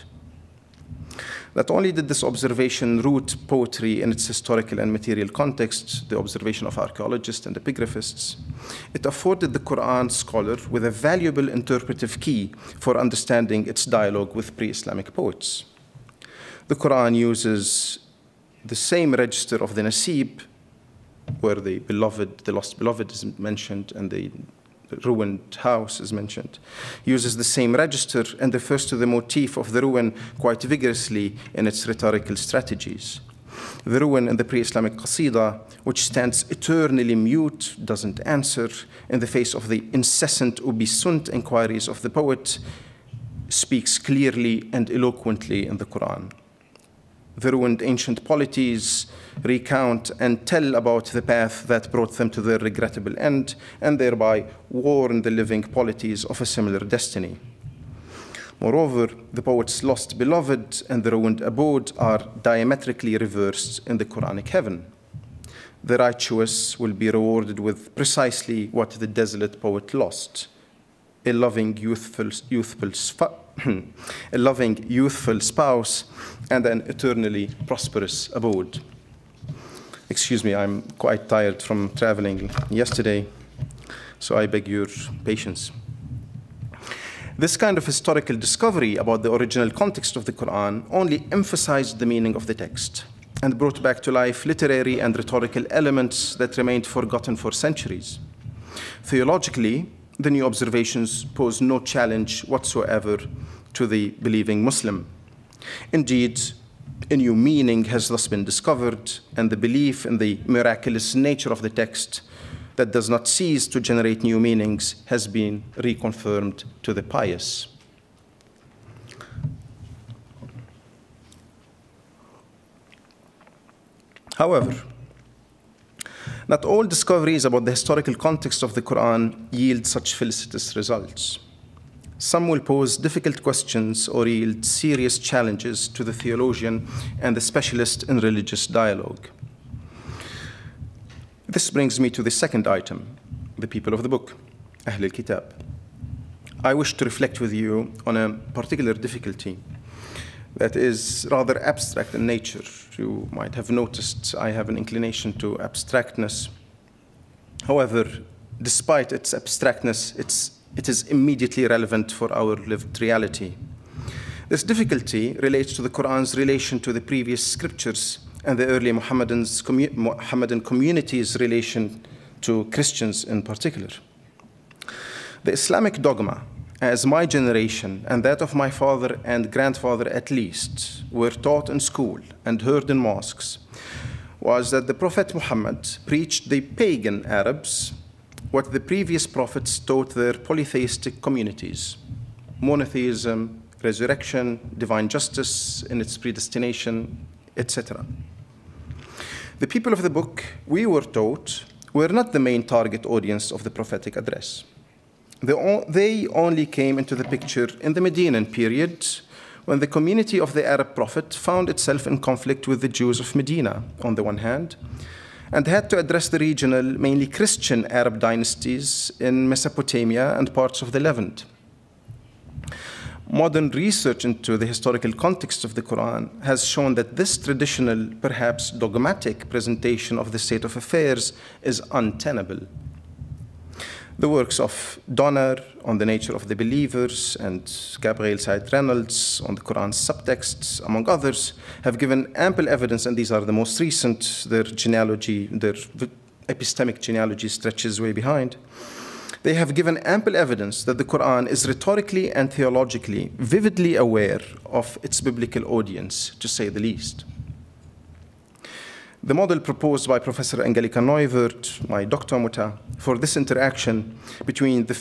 Not only did this observation root poetry in its historical and material context, the observation of archaeologists and epigraphists, it afforded the Quran scholar with a valuable interpretive key for understanding its dialogue with pre-Islamic poets. The Quran uses the same register of the nasib, where the lost beloved is mentioned and the ruined house is mentioned, uses the same register and refers to the motif of the ruin quite vigorously in its rhetorical strategies. The ruin in the pre-Islamic qasida, which stands eternally mute, doesn't answer, in the face of the incessant ubi sunt inquiries of the poet, speaks clearly and eloquently in the Quran. The ruined ancient polities recount and tell about the path that brought them to their regrettable end, and thereby warn the living polities of a similar destiny. Moreover, the poet's lost beloved and the ruined abode are diametrically reversed in the Quranic heaven. The righteous will be rewarded with precisely what the desolate poet lost: a loving youthful spouse and an eternally prosperous abode. Excuse me, I'm quite tired from traveling yesterday, so I beg your patience. This kind of historical discovery about the original context of the Quran only emphasized the meaning of the text and brought back to life literary and rhetorical elements that remained forgotten for centuries. Theologically, the new observations pose no challenge whatsoever to the believing Muslim. Indeed, a new meaning has thus been discovered, and the belief in the miraculous nature of the text that does not cease to generate new meanings has been reconfirmed to the pious. However, Not all discoveries about the historical context of the Quran yield such felicitous results. Some will pose difficult questions or yield serious challenges to the theologian and the specialist in religious dialogue. This brings me to the second item, the people of the book, Ahl al-Kitab. I wish to reflect with you on a particular difficulty that is rather abstract in nature. You might have noticed I have an inclination to abstractness. However, despite its abstractness, it is immediately relevant for our lived reality. This difficulty relates to the Quran's relation to the previous scriptures and the early Mohammedan community's relation to Christians in particular. The Islamic dogma, as my generation and that of my father and grandfather at least were taught in school and heard in mosques, was that the Prophet Muhammad preached the pagan Arabs what the previous prophets taught their polytheistic communities: monotheism, resurrection, divine justice in its predestination, etc. The people of the book, we were taught, were not the main target audience of the prophetic address. They only came into the picture in the Medinan period, when the community of the Arab prophet found itself in conflict with the Jews of Medina, on the one hand, and had to address the regional, mainly Christian Arab dynasties in Mesopotamia and parts of the Levant. Modern research into the historical context of the Quran has shown that this traditional, perhaps dogmatic presentation of the state of affairs is untenable. The works of Donner on the nature of the believers and Gabriel Said Reynolds on the Quran's subtexts, among others, have given ample evidence, and these are the most recent. Their genealogy, their epistemic genealogy stretches way behind. They have given ample evidence that the Quran is rhetorically and theologically vividly aware of its biblical audience, to say the least. The model proposed by Professor Angelika Neuwirth, my doctor, for this interaction between the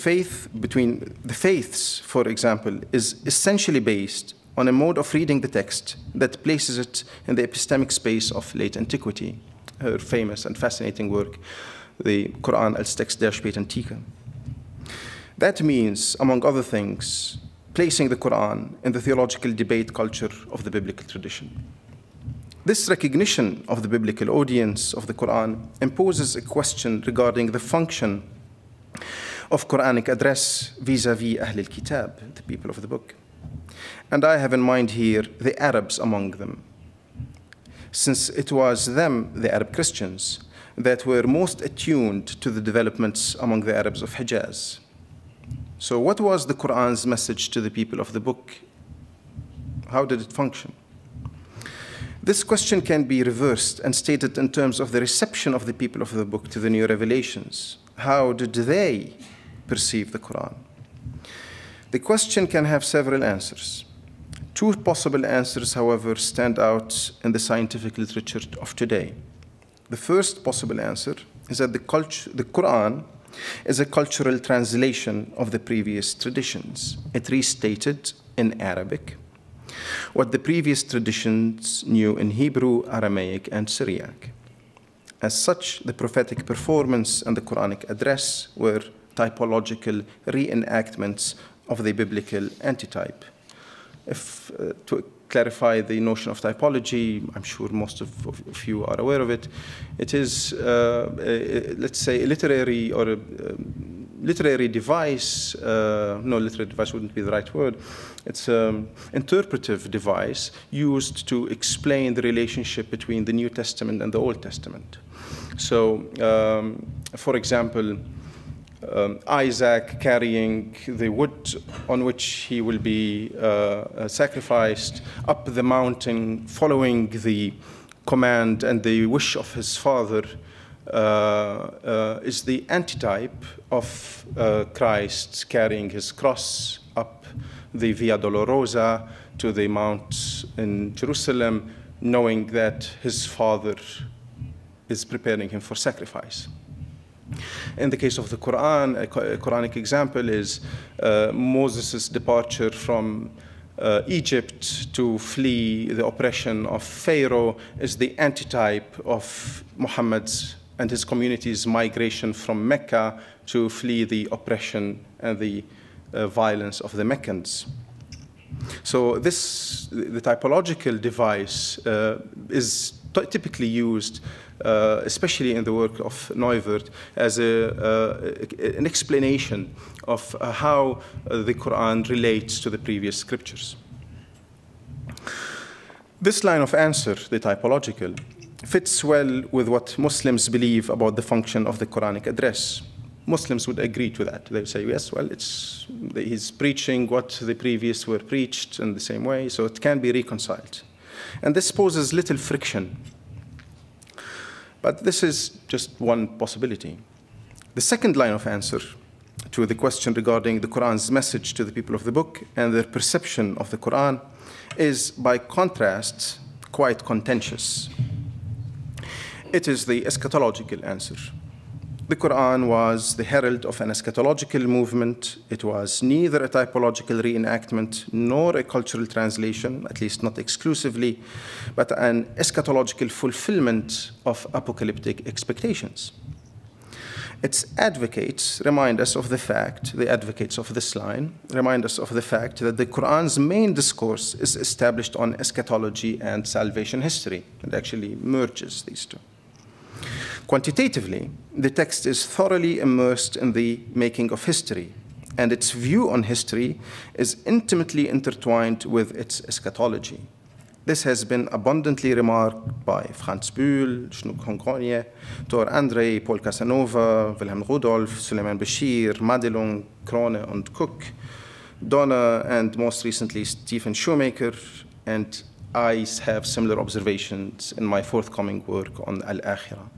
faiths, for example, is essentially based on a mode of reading the text that places it in the epistemic space of late antiquity, her famous and fascinating work, the Quran als Text der Spätantike. That means, among other things, placing the Quran in the theological debate culture of the biblical tradition. This recognition of the biblical audience of the Quran imposes a question regarding the function of Quranic address vis-à-vis Ahl al-Kitab, the people of the book. And I have in mind here the Arabs among them, since it was them, the Arab Christians, that were most attuned to the developments among the Arabs of Hijaz. So what was the Quran's message to the people of the book? How did it function? This question can be reversed and stated in terms of the reception of the people of the book to the new revelations. How did they perceive the Quran? The question can have several answers. Two possible answers, however, stand out in the scientific literature of today. The first possible answer is that the Quran is a cultural translation of the previous traditions. It restated in Arabic what the previous traditions knew in Hebrew, Aramaic, and Syriac. As such, the prophetic performance and the Quranic address were typological reenactments of the biblical antitype. To clarify the notion of typology, I'm sure most of you are aware of it. It is, let's say, a literary or a literary device. No, literary device wouldn't be the right word. It's an interpretive device used to explain the relationship between the New Testament and the Old Testament. So, for example, Isaac carrying the wood on which he will be sacrificed up the mountain, following the command and the wish of his father, is the antitype of Christ carrying his cross up the Via Dolorosa to the mount in Jerusalem, knowing that his father is preparing him for sacrifice. In the case of the Quran, a Quranic example is Moses' departure from Egypt to flee the oppression of Pharaoh is the antitype of Muhammad's and his community's migration from Mecca to flee the oppression and the violence of the Meccans. So the typological device is typically used, especially in the work of Neuwirth, as an explanation of how the Quran relates to the previous scriptures. This line of answer, the typological, fits well with what Muslims believe about the function of the Quranic address. Muslims would agree to that. They say, yes, well, he's preaching what the previous were preached in the same way, so it can be reconciled. And this poses little friction. But this is just one possibility. The second line of answer to the question regarding the Quran's message to the people of the book and their perception of the Quran is, by contrast, quite contentious. It is the eschatological answer. The Quran was the herald of an eschatological movement. It was neither a typological reenactment nor a cultural translation, at least not exclusively, but an eschatological fulfillment of apocalyptic expectations. Its advocates remind us of the fact, the advocates of this line, remind us of the fact that the Quran's main discourse is established on eschatology and salvation history. It actually merges these two. Quantitatively, the text is thoroughly immersed in the making of history, and its view on history is intimately intertwined with its eschatology. This has been abundantly remarked by Franz Bühl, Shnuk Hongonje, Thor André, Paul Casanova, Wilhelm Rudolph, Suleiman Bashir, Madelung, Krone and Cook, Donner, and most recently Stephen Shoemaker, and I have similar observations in my forthcoming work on Al-Akhirah.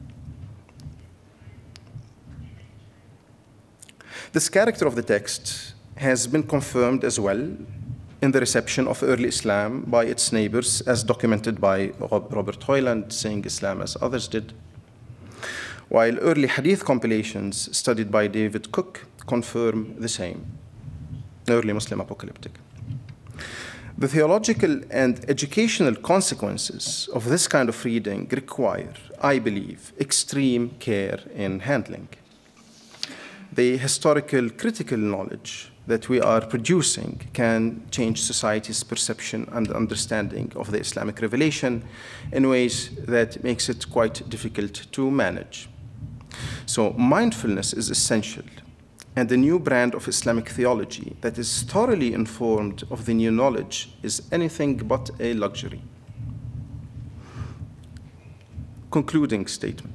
This character of the text has been confirmed as well in the reception of early Islam by its neighbors, as documented by Robert Hoyland, Seeing Islam as Others Did, while early hadith compilations studied by David Cook confirm the same, early Muslim apocalyptic. The theological and educational consequences of this kind of reading require, I believe, extreme care in handling. The historical critical knowledge that we are producing can change society's perception and understanding of the Islamic revelation in ways that makes it quite difficult to manage. So mindfulness is essential, and the new brand of Islamic theology that is thoroughly informed of the new knowledge is anything but a luxury. Concluding statement.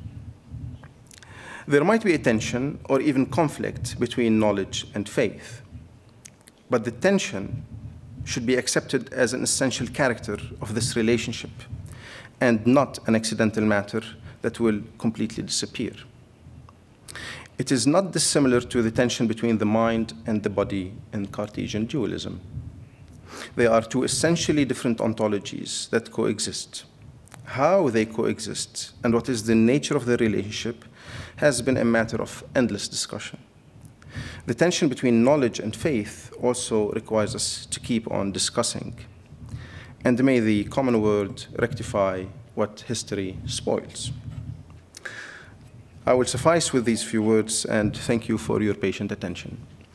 There might be a tension or even conflict between knowledge and faith, but the tension should be accepted as an essential character of this relationship and not an accidental matter that will completely disappear. It is not dissimilar to the tension between the mind and the body in Cartesian dualism. They are two essentially different ontologies that coexist. How they coexist and what is the nature of the relationship has been a matter of endless discussion. The tension between knowledge and faith also requires us to keep on discussing. And may the common word rectify what history spoils. I will suffice with these few words and thank you for your patient attention.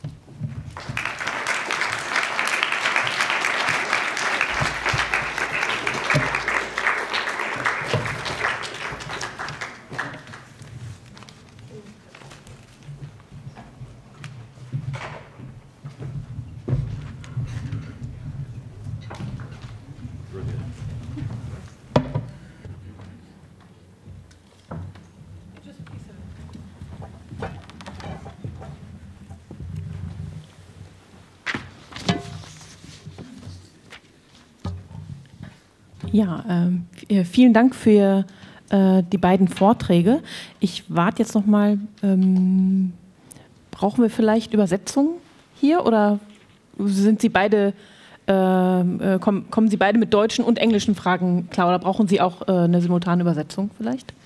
Ja, vielen Dank für die beiden Vorträge. Ich warte jetzt noch mal, brauchen wir vielleicht Übersetzung hier oder sind Sie beide, kommen Sie beide mit deutschen und englischen Fragen klar oder brauchen Sie auch eine simultane Übersetzung vielleicht?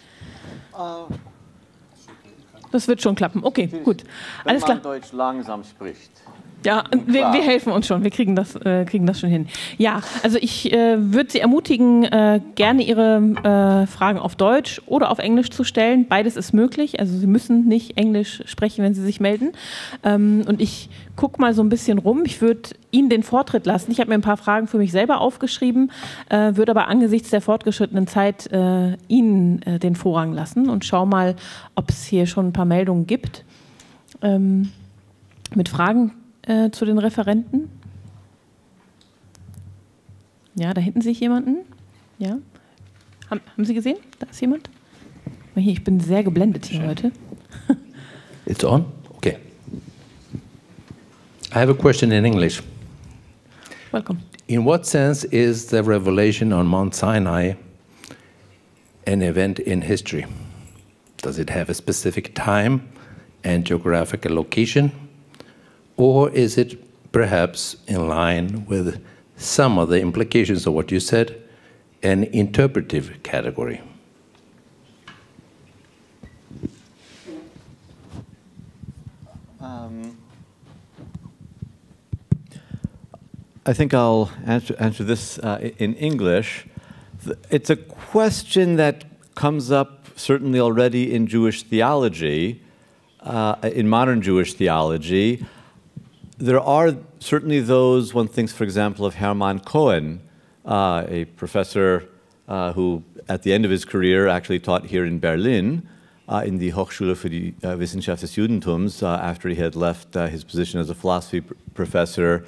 Das wird schon klappen. Okay, gut. Alles klar. Wenn man Deutsch langsam spricht. Ja, wir helfen uns schon, wir kriegen das schon hin. Ja, also ich würde Sie ermutigen, gerne Ihre Fragen auf Deutsch oder auf Englisch zu stellen. Beides ist möglich, also Sie müssen nicht Englisch sprechen, wenn Sie sich melden. Und ich gucke mal so ein bisschen rum. Ich würde Ihnen den Vortritt lassen. Ich habe mir ein paar Fragen für mich selber aufgeschrieben, würde aber angesichts der fortgeschrittenen Zeit Ihnen den Vorrang lassen und schau mal, ob es hier schon ein paar Meldungen gibt. Mit Fragen zu den Referenten? Ja, da hinten sehe ich jemanden. Ja. Haben Sie gesehen? Da ist jemand. Ich bin sehr geblendet hier heute. It's on? Okay. I have a question in English. Welcome. In what sense is the revelation on Mount Sinai an event in history? Does it have a specific time and geographical location? Or is it perhaps in line with some of the implications of what you said, an interpretive category? I think I'll answer this in English. It's a question that comes up certainly already in Jewish theology, in modern Jewish theology. There are certainly those, one thinks, for example, of Hermann Cohen, a professor who, at the end of his career, actually taught here in Berlin, in the Hochschule für die Wissenschaft des Judentums, after he had left his position as a philosophy professor.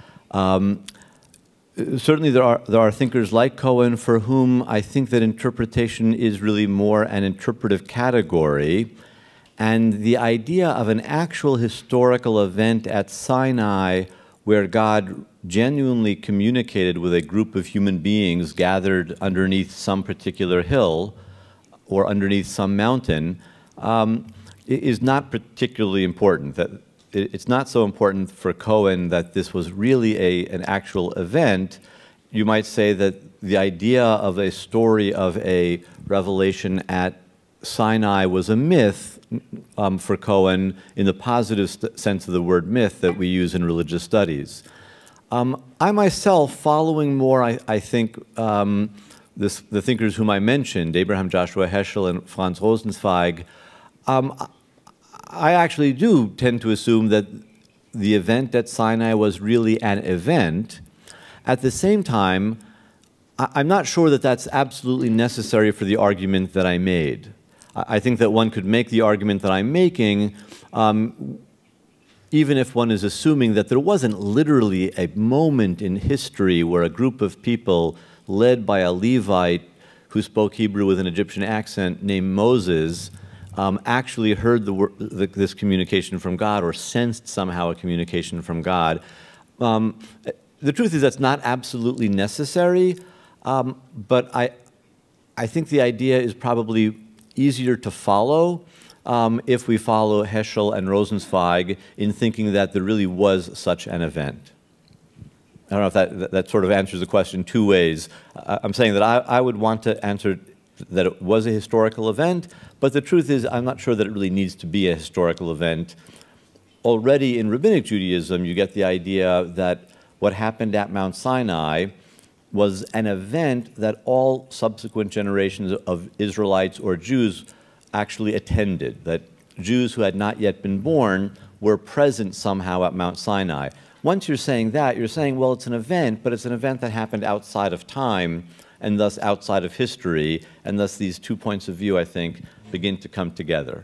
Certainly there are thinkers like Cohen for whom I think that interpretation is really more an interpretive category. And the idea of an actual historical event at Sinai where God genuinely communicated with a group of human beings gathered underneath some particular hill or underneath some mountain is not particularly important. That it's not so important for Cohen that this was really an actual event. You might say that the idea of a story of a revelation at Sinai was a myth for Cohen in the positive sense of the word myth that we use in religious studies. I myself, following more, I think, the thinkers whom I mentioned, Abraham Joshua Heschel and Franz Rosenzweig, I actually do tend to assume that the event at Sinai was really an event. At the same time, I'm not sure that that's absolutely necessary for the argument that I made. I think that one could make the argument that I'm making even if one is assuming that there wasn't literally a moment in history where a group of people led by a Levite who spoke Hebrew with an Egyptian accent named Moses actually heard this communication from God or sensed somehow a communication from God. The truth is that's not absolutely necessary, but I think the idea is probably easier to follow if we follow Heschel and Rosenzweig in thinking that there really was such an event. I don't know if that sort of answers the question two ways. I'm saying that I would want to answer that it was a historical event, but the truth is I'm not sure that it really needs to be a historical event. Already in Rabbinic Judaism, you get the idea that what happened at Mount Sinai was an event that all subsequent generations of Israelites or Jews actually attended, that Jews who had not yet been born were present somehow at Mount Sinai. Once you're saying that, you're saying, well, it's an event, but it's an event that happened outside of time and thus outside of history, and thus these 2 points of view, I think, begin to come together.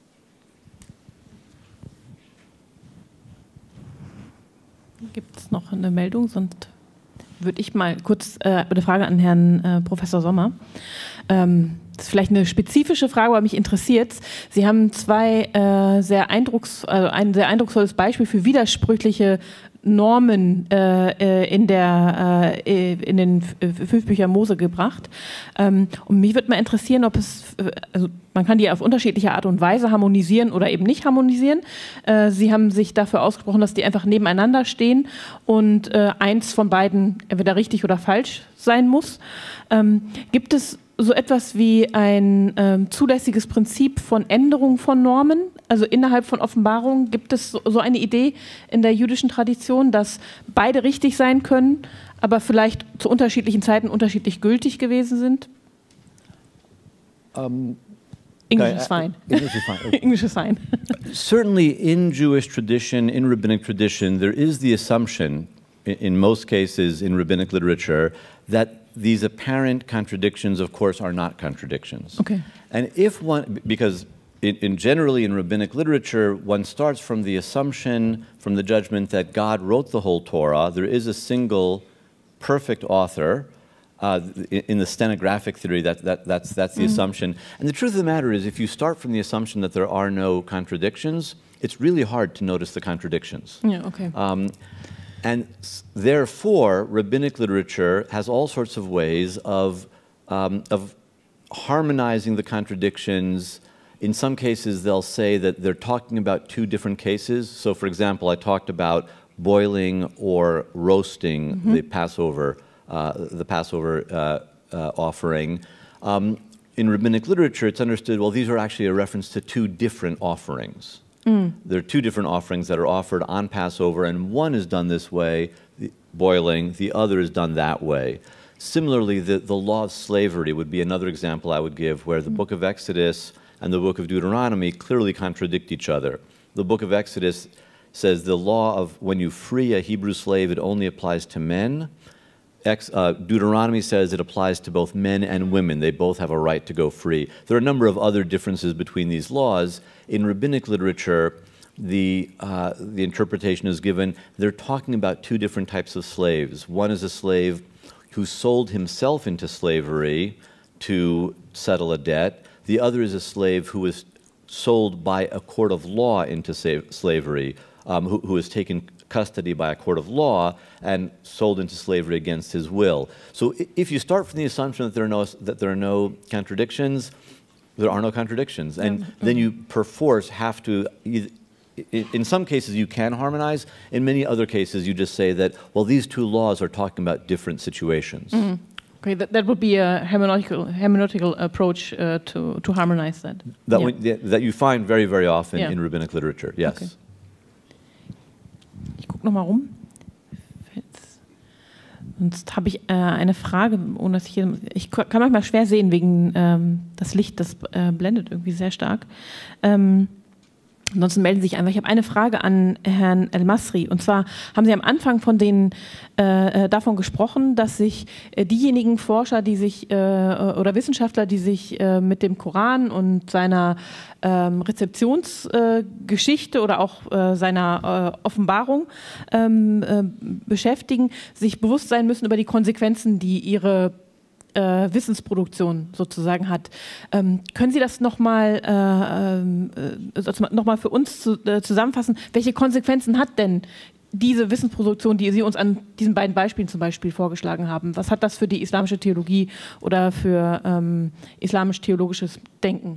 Gibt es noch eine Meldung? Sonst würde ich mal kurz eine Frage an Herrn Professor Sommer. Das ist vielleicht eine spezifische Frage, aber mich interessiert. Sie haben ein sehr eindrucksvolles Beispiel für widersprüchliche Normen in den 5 Büchern Mose gebracht. Und mich würde mal interessieren, ob es, also man kann die auf unterschiedliche Art und Weise harmonisieren oder eben nicht harmonisieren. Sie haben sich dafür ausgesprochen, dass die einfach nebeneinander stehen und eins von beiden entweder richtig oder falsch sein muss. Gibt es so etwas wie ein zulässiges Prinzip von Änderung von Normen? Also innerhalb von Offenbarung gibt es so eine Idee in der jüdischen Tradition, dass beide richtig sein können, aber vielleicht zu unterschiedlichen Zeiten unterschiedlich gültig gewesen sind? English is fine. English is fine. English is fine. Certainly in Jewish tradition, in rabbinic tradition, there is the assumption, in most cases in rabbinic literature, that these apparent contradictions, of course, are not contradictions. Okay. And if one, because generally in rabbinic literature, one starts from the assumption, from the judgment that God wrote the whole Torah. There is a single perfect author. In the stenographic theory, that's the assumption. And the truth of the matter is, if you start from the assumption that there are no contradictions, it's really hard to notice the contradictions. Yeah, okay. And therefore, rabbinic literature has all sorts of ways of harmonizing the contradictions. In some cases, they'll say that they're talking about two different cases. So, for example, I talked about boiling or roasting the Passover offering. In rabbinic literature, it's understood, well, these are actually a reference to two different offerings. There are two different offerings that are offered on Passover, and one is done this way, boiling, the other is done that way. Similarly, the law of slavery would be another example I would give, where the book of Exodus and the book of Deuteronomy clearly contradict each other. The book of Exodus says the law of when you free a Hebrew slave, it only applies to men. Deuteronomy says it applies to both men and women. They both have a right to go free. There are a number of other differences between these laws. In rabbinic literature, the interpretation is given, they're talking about two different types of slaves. One is a slave who sold himself into slavery to settle a debt. The other is a slave who was sold by a court of law into slavery, who was taken custody by a court of law and sold into slavery against his will. So if you start from the assumption that there are no contradictions, there are no contradictions. And then you perforce have to, in some cases you can harmonize, in many other cases you just say that, well, these two laws are talking about different situations. Okay, that would be a hermeneutical approach to harmonize that. That you find very, very often in rabbinic literature, yes. Okay. Ich gucke nochmal rum. Sonst habe ich eine Frage, ohne dass ich kann manchmal schwer sehen wegen das Licht, das blendet irgendwie sehr stark. Ansonsten melden Sie sich einfach. Ich habe eine Frage an Herrn El-Masri. Und zwar haben Sie am Anfang davon gesprochen, dass sich diejenigen Forscher, die sich oder Wissenschaftler, die sich mit dem Koran und seiner Rezeptionsgeschichte oder auch seiner Offenbarung beschäftigen, sich bewusst sein müssen über die Konsequenzen, die ihre Wissensproduktion sozusagen hat. Können Sie das nochmal für uns zusammenfassen? Welche Konsequenzen hat denn diese Wissensproduktion, die Sie uns an diesen beiden Beispielen zum Beispiel vorgeschlagen haben? Was hat das für die islamische Theologie oder für islamisch-theologisches Denken?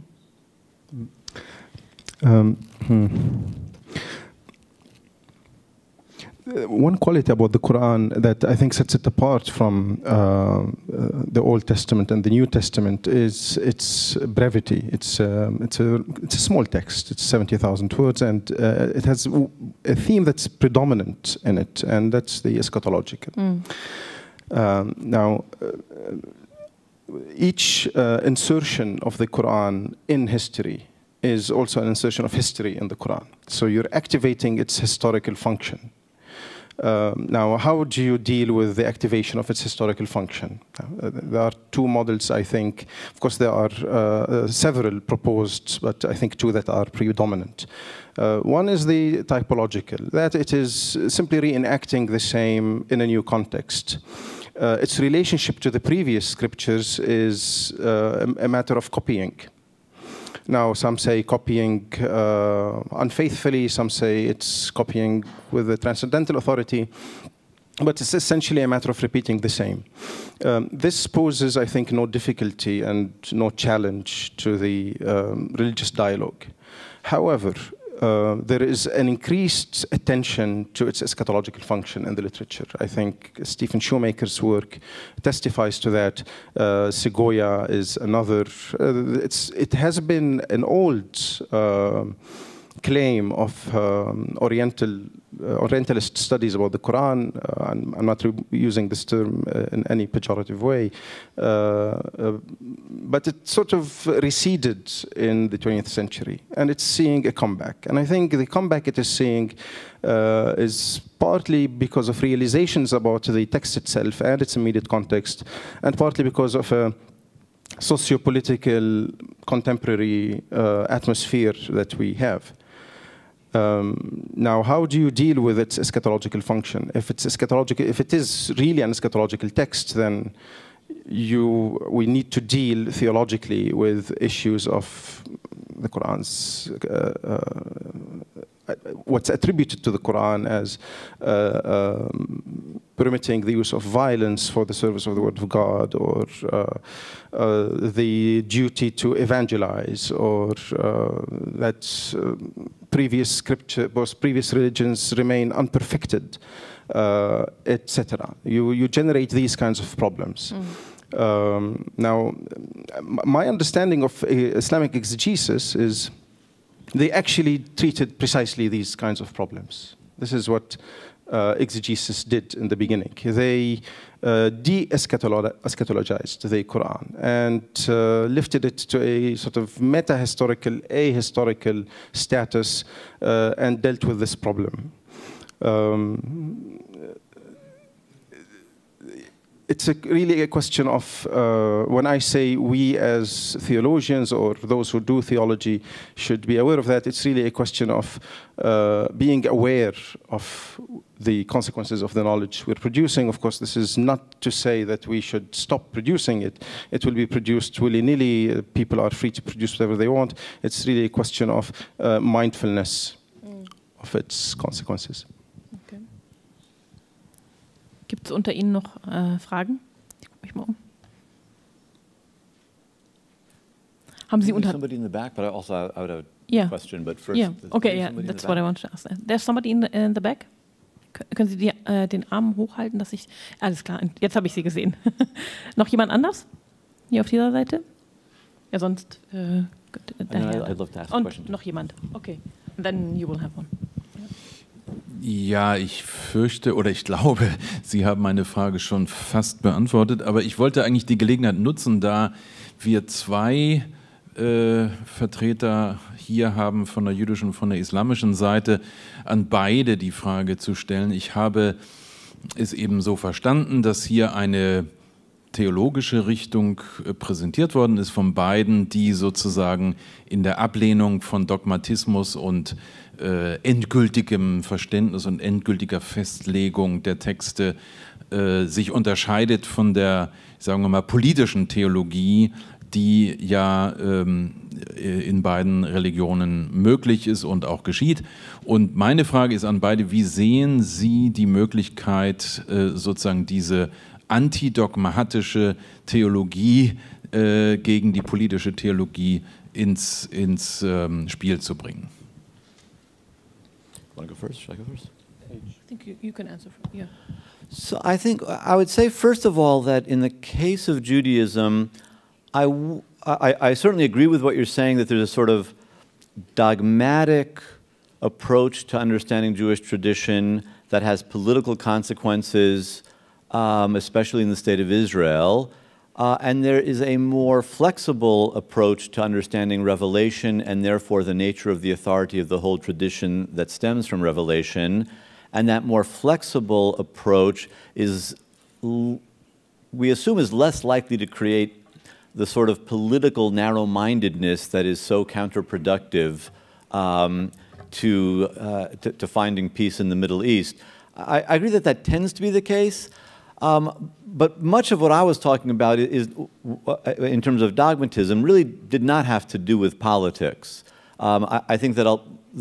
One quality about the Quran that I think sets it apart from the Old Testament and the New Testament is its brevity. It's a small text. It's 70,000 words, and it has a theme that's predominant in it, and that's the eschatological. Now, each insertion of the Quran in history is also an insertion of history in the Quran. So you're activating its historical function. Now, how do you deal with the activation of its historical function? There are two models, I think. Of course, there are several proposed, but I think two that are predominant. One is the typological, that it is simply reenacting the same in a new context. Its relationship to the previous scriptures is a matter of copying. Now, some say copying unfaithfully, some say it's copying with the transcendental authority, but it's essentially a matter of repeating the same. This poses, I think, no difficulty and no challenge to the religious dialogue. However, there is an increased attention to its eschatological function in the literature. I think Stephen Shoemaker's work testifies to that. Segoya is another. It has been an old claim of Orientalist studies about the Quran. I'm not using this term in any pejorative way, but it sort of receded in the 20th century, and it's seeing a comeback. And I think the comeback it is seeing is partly because of realizations about the text itself and its immediate context, and partly because of a socio-political contemporary atmosphere that we have. Now, how do you deal with its eschatological function? If it's eschatological, if it is really an eschatological text, then we need to deal theologically with issues of the Quran's what's attributed to the Quran as permitting the use of violence for the service of the word of God, or the duty to evangelize, or that previous scripture, both previous religions remain unperfected, etc. You generate these kinds of problems. Now, my understanding of Islamic exegesis is they actually treated precisely these kinds of problems. This is what exegesis did in the beginning. They de-eschatologized the Quran and lifted it to a sort of meta-historical, ahistorical status and dealt with this problem. It's really a question of, when I say we as theologians or those who do theology should be aware of that, it's really a question of being aware of the consequences of the knowledge we're producing. Of course, this is not to say that we should stop producing it. It will be produced willy-nilly. People are free to produce whatever they want. It's really a question of mindfulness of its consequences. Gibt es unter Ihnen noch Fragen? Ich gucke mich mal um. Haben Sie unter... Somebody in the back, but I would have a question. But first, okay, yeah, that's what I want to ask. There's somebody in the back. Können Sie den Arm hochhalten, dass ich... Alles klar, jetzt habe ich Sie gesehen. Noch jemand anders? Hier auf dieser Seite? Ja, sonst... I'd love to ask a question. Und noch jemand. Okay, and then you will have one. Ja, ich fürchte oder ich glaube, Sie haben meine Frage schon fast beantwortet, aber ich wollte eigentlich die Gelegenheit nutzen, da wir zwei Vertreter hier haben von der jüdischen und von der islamischen Seite, an beide die Frage zu stellen. Ich habe es eben so verstanden, dass hier eine theologische Richtung präsentiert worden ist von beiden, die sozusagen in der Ablehnung von Dogmatismus und endgültigem Verständnis und endgültiger Festlegung der Texte sich unterscheidet von der, sagen wir mal, politischen Theologie, die ja in beiden Religionen möglich ist und auch geschieht. Und meine Frage ist an beide, wie sehen Sie die Möglichkeit, sozusagen diese antidogmatische Theologie gegen die politische Theologie ins Spiel zu bringen? Want to go first? Should I go first? I think you can answer. Yeah. So I think I would say, first of all, that in the case of Judaism, I certainly agree with what you're saying, that there's a sort of dogmatic approach to understanding Jewish tradition that has political consequences, especially in the state of Israel. And there is a more flexible approach to understanding Revelation and therefore the nature of the authority of the whole tradition that stems from Revelation. And that more flexible approach is, we assume, is less likely to create the sort of political narrow-mindedness that is so counterproductive to finding peace in the Middle East. I agree that that tends to be the case. But much of what I was talking about is, in terms of dogmatism, really did not have to do with politics. I think that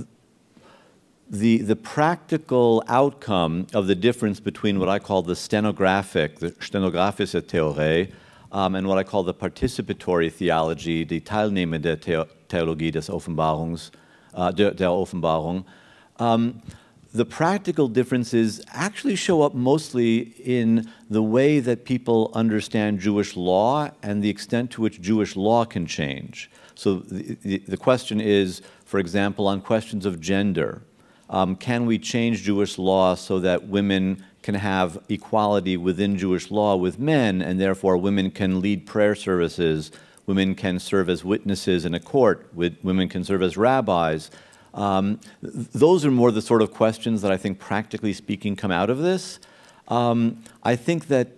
the practical outcome of the difference between what I call the stenographische Theorie, and what I call the participatory theology, die teilnehmende Theologie der Offenbarung, the practical differences actually show up mostly in the way that people understand Jewish law and the extent to which Jewish law can change. So the question is, for example, on questions of gender. Can we change Jewish law so that women can have equality within Jewish law with men, and therefore women can lead prayer services, women can serve as witnesses in a court, women can serve as rabbis? Those are more the sort of questions that I think, practically speaking, come out of this. I think that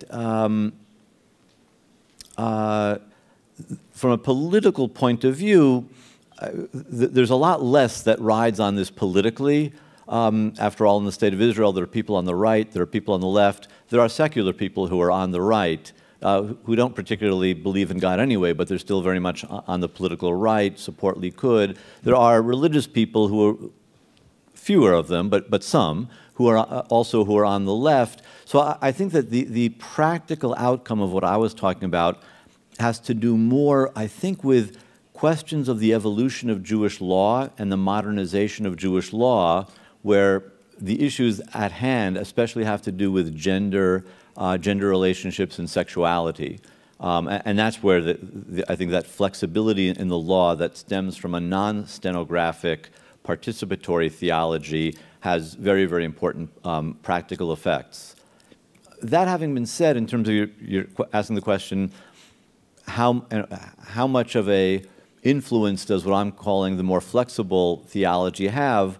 from a political point of view, there's a lot less that rides on this politically. After all, in the State of Israel, there are people on the right, there are people on the left, there are secular people who are on the right, who don't particularly believe in God anyway, but they're still very much on the political right, support Likud. There are religious people who are, fewer of them, but some, who are also who are on the left. So I think that the practical outcome of what I was talking about has to do more, I think, with questions of the evolution of Jewish law and the modernization of Jewish law, where the issues at hand especially have to do with gender, gender relationships and sexuality. And that's where I think that flexibility in the law that stems from a non-stenographic participatory theology has very, very important practical effects. That having been said, in terms of you're asking the question, how much of a influence does what I'm calling the more flexible theology have?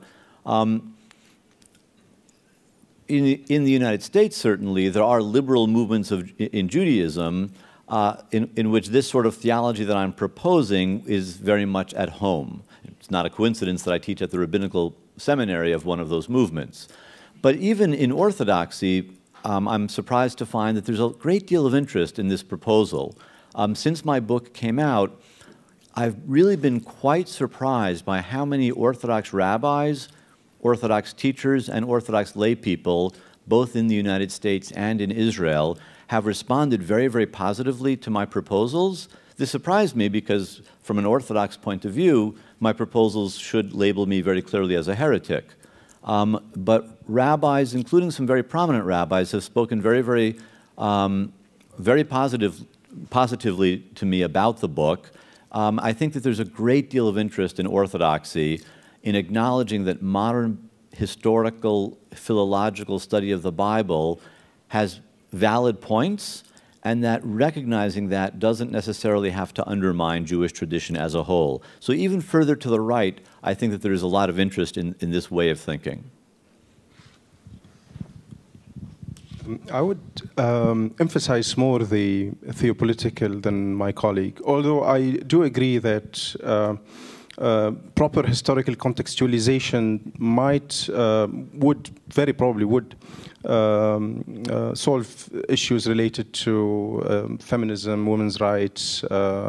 In the United States, certainly, there are liberal movements in Judaism in which this sort of theology that I'm proposing is very much at home. It's not a coincidence that I teach at the Rabbinical Seminary of one of those movements. But even in Orthodoxy, I'm surprised to find that there's a great deal of interest in this proposal. Since my book came out, I've really been quite surprised by how many Orthodox rabbis, Orthodox teachers, and Orthodox lay people, both in the United States and in Israel, have responded very, very positively to my proposals. This surprised me because, from an Orthodox point of view, my proposals should label me very clearly as a heretic. But rabbis, including some very prominent rabbis, have spoken very, very, very positively to me about the book. I think that there's a great deal of interest in Orthodoxy in acknowledging that modern historical, philological study of the Bible has valid points, and that recognizing that doesn't necessarily have to undermine Jewish tradition as a whole. So even further to the right, I think that there is a lot of interest in this way of thinking. I would emphasize more the theopolitical than my colleague, although I do agree that proper historical contextualization very probably would solve issues related to feminism, women's rights,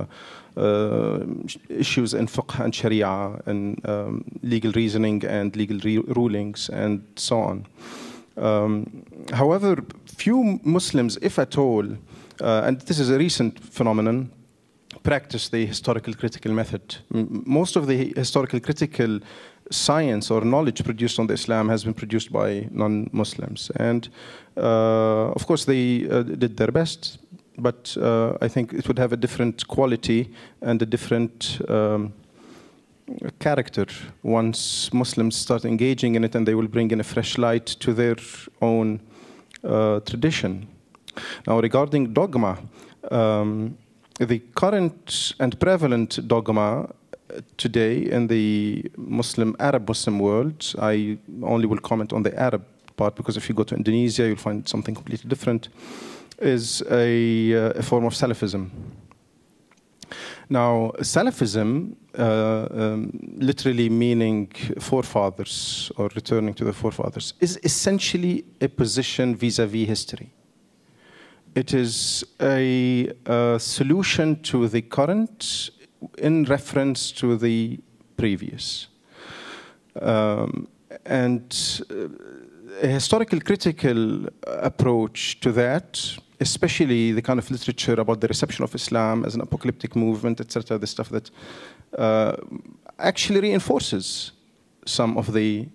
issues in fiqh and sharia, and legal reasoning and legal rulings, and so on. However, few Muslims, if at all, and this is a recent phenomenon, practice the historical critical method. Most of the historical critical science or knowledge produced on the Islam has been produced by non-Muslims. And of course, they did their best, but I think it would have a different quality and a different character once Muslims start engaging in it, and they will bring in a fresh light to their own tradition. Now, regarding dogma, the current and prevalent dogma today in the Arab Muslim world, I only will comment on the Arab part, because if you go to Indonesia, you'll find something completely different, is a form of Salafism. Now, Salafism, literally meaning forefathers or returning to the forefathers, is essentially a position vis-à-vis history. It is a solution to the current in reference to the previous. And a historical critical approach to that, especially the kind of literature about the reception of Islam as an apocalyptic movement, etc., the stuff that actually reinforces some of the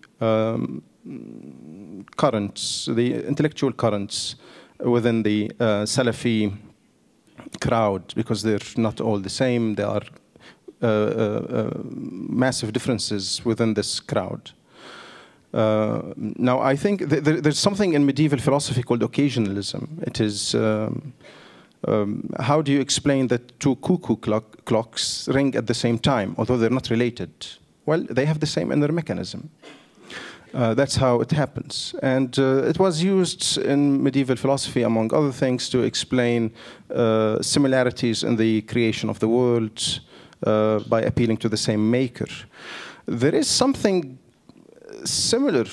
currents, the intellectual currents within the Salafi crowd, because they're not all the same. They are massive differences within this crowd. Now, I think there's something in medieval philosophy called occasionalism. It is, how do you explain that two cuckoo clocks ring at the same time, although they're not related? Well, they have the same inner mechanism. That's how it happens. And it was used in medieval philosophy, among other things, to explain similarities in the creation of the world by appealing to the same maker. There is something similar.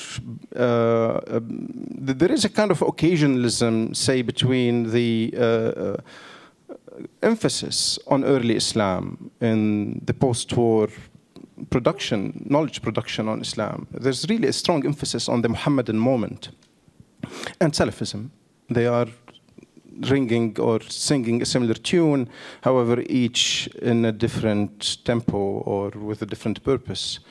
There is a kind of occasionalism, say, between the emphasis on early Islam in the post-war production, knowledge production on Islam. There's really a strong emphasis on the Muhammadan moment and Salafism. They are ringing or singing a similar tune, however, each in a different tempo or with a different purpose.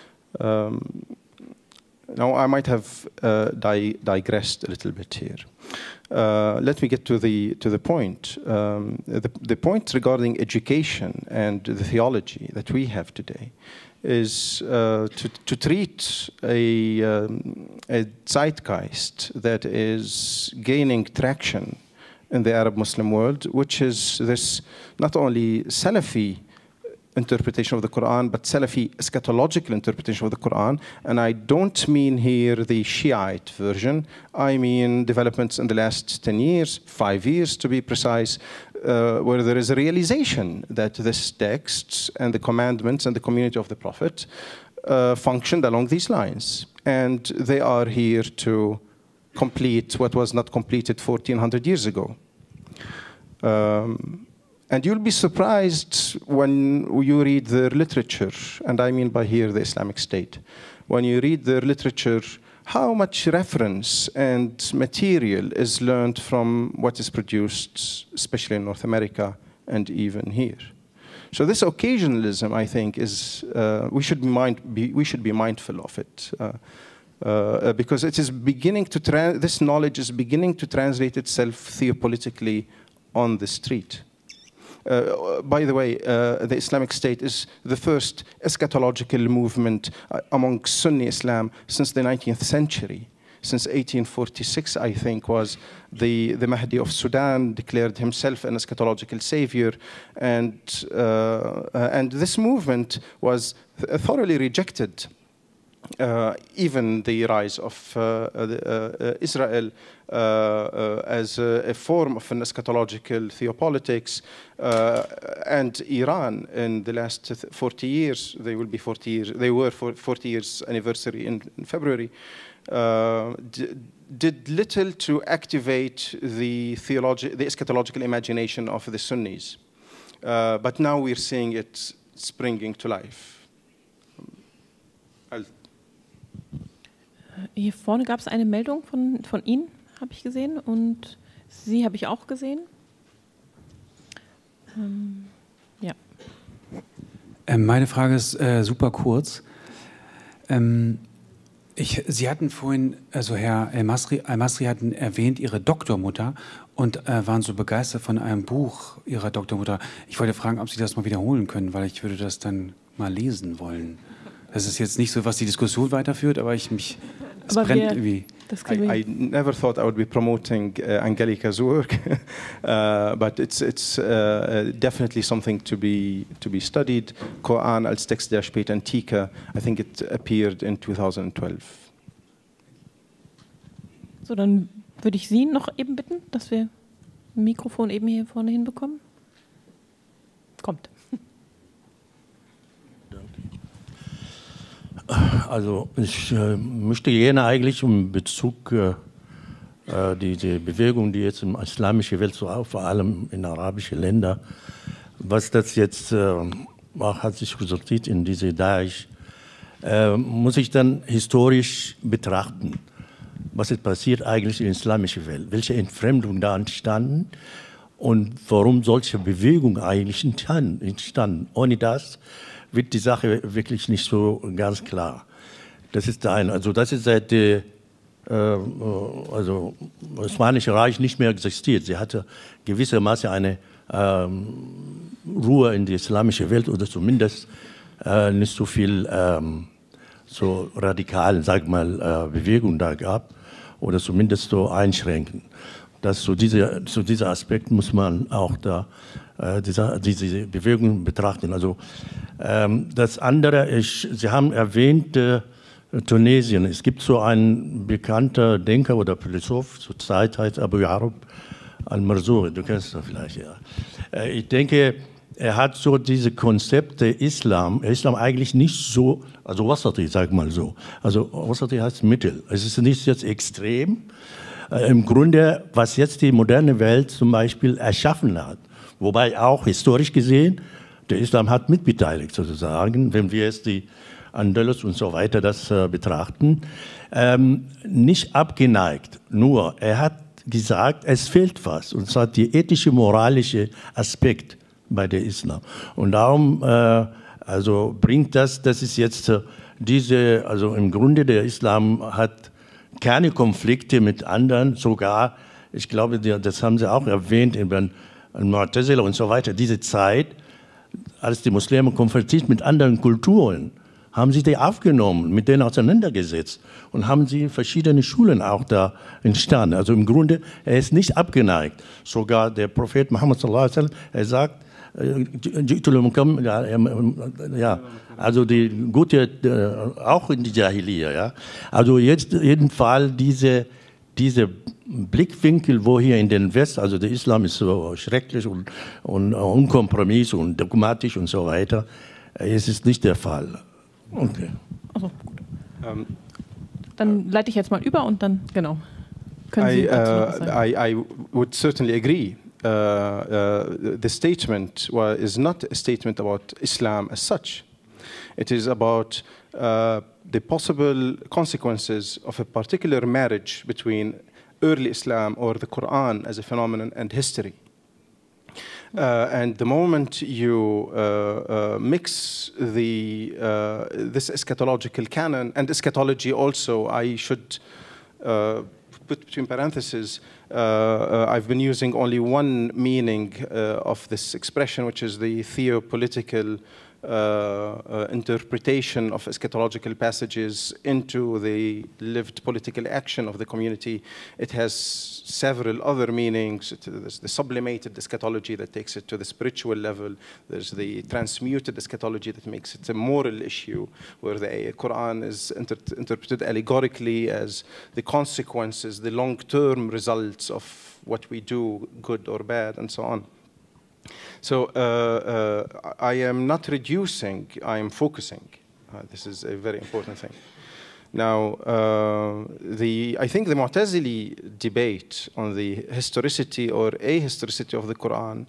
Now, I might have digressed a little bit here. Let me get to the point. The point regarding education and the theology that we have today is to treat a zeitgeist that is gaining traction in the Arab Muslim world, which is this not only Salafi interpretation of the Quran, but Salafi eschatological interpretation of the Quran. And I don't mean here the Shiite version. I mean developments in the last 10 years, 5 years to be precise, where there is a realization that this text and the commandments and the community of the Prophet functioned along these lines. And they are here to complete what was not completed 1400 years ago. And you'll be surprised when you read their literature, and I mean by here the Islamic State. When you read their literature, how much reference and material is learned from what is produced, especially in North America and even here. So this occasionalism, I think, is we should be mindful of it. Because it is beginning to this knowledge is beginning to translate itself theopolitically on the street. By the way, the Islamic State is the first eschatological movement among Sunni Islam since the 19th century. Since 1846, I think, was the Mahdi of Sudan declared himself an eschatological savior. And this movement was thoroughly rejected. Even the rise of Israel as a form of an eschatological theopolitics, and Iran in the last 40 years, they will be 40 years, they were 40 years anniversary in February, did little to activate the eschatological imagination of the Sunnis. But now we're seeing it springing to life. Hier vorne gab es eine Meldung von Ihnen, habe ich gesehen, und Sie habe ich auch gesehen. Ja. Meine Frage ist super kurz. Sie hatten vorhin, also Herr Al-Masri hatten erwähnt, Ihre Doktormutter und waren so begeistert von einem Buch Ihrer Doktormutter. Ich wollte fragen, ob Sie das mal wiederholen können, weil ich würde das dann mal lesen wollen. Das ist jetzt nicht so, was die Diskussion weiterführt, aber es brennt irgendwie. I never thought I would be promoting Angelica's work, but it's definitely something to be studied. Koran als Text der Spätantike, I think it appeared in 2012. So, dann würde ich Sie noch eben bitten, dass wir ein Mikrofon eben hier vorne hinbekommen. Kommt. Also ich möchte gerne eigentlich in Bezug die Bewegung, die jetzt in der islamischen Welt, so auch vor allem in arabischen Ländern, was das jetzt auch hat sich resultiert in diese Daesh, muss ich dann historisch betrachten, was ist passiert eigentlich in der islamischen Welt, welche Entfremdung da entstanden und warum solche Bewegungen eigentlich entstanden. Ohne das wird die Sache wirklich nicht so ganz klar. Das ist der eine. Also das ist seit also das Osmanische Reich nicht mehr existiert. Sie hatte gewissermaßen eine Ruhe in die islamische Welt oder zumindest nicht so viel so radikalen, sag mal, Bewegung da gab oder zumindest so einschränken. Dieser Aspekt muss man auch da diese Bewegung betrachten. Also das andere ist, Sie haben erwähnt Tunesien. Es gibt so einen bekannten Denker oder Philosoph zur Zeit, heißt Abu Yarub al-Marzouri. Du kennst ihn vielleicht, ja. Ich denke, er hat so diese Konzepte Islam eigentlich nicht so, also Wasati, sag mal so. Also Wasati heißt Mittel. Es ist nicht jetzt extrem. Im Grunde, was jetzt die moderne Welt zum Beispiel erschaffen hat, wobei auch historisch gesehen, der Islam hat mitbeteiligt sozusagen, wenn wir jetzt die Andalus und so weiter das betrachten, nicht abgeneigt, nur er hat gesagt, es fehlt was, und zwar der ethische, moralische Aspekt bei der Islam. Und darum also bringt das ist jetzt also im Grunde der Islam hat keine Konflikte mit anderen, sogar, ich glaube, das haben Sie auch erwähnt, in Mu'tazila und so weiter, diese Zeit, als die Muslime konfrontiert mit anderen Kulturen, haben sie die aufgenommen, mit denen auseinandergesetzt und haben sie verschiedene Schulen auch da entstanden. Also im Grunde, er ist nicht abgeneigt. Sogar der Prophet Muhammad sallallahu alaihi wasallam, er sagt, ja, also die gute, auch in die Jahiliya, ja. Also jetzt jedenfalls diese Blickwinkel, wo hier in den West, also der Islam ist so schrecklich und unkompromiss und dogmatisch und so weiter, es ist nicht der Fall. Okay. Also, gut. Dann leite ich jetzt mal über und dann, genau, können Sie dazu was sagen. I would certainly agree. The statement is not a statement about Islam as such. It is about the possible consequences of a particular marriage between early Islam or the Quran as a phenomenon and history. And the moment you mix this eschatological canon, and eschatology also, I should put between parentheses, I've been using only one meaning of this expression, which is the theopolitical interpretation of eschatological passages into the lived political action of the community. It has several other meanings. There's the sublimated eschatology that takes it to the spiritual level. There's the transmuted eschatology that makes it a moral issue, where the Quran is interpreted allegorically as the consequences, the long-term results of what we do, good or bad, and so on. So I am not reducing, I am focusing. This is a very important thing. Now, I think the Mu'tazili debate on the historicity or ahistoricity of the Quran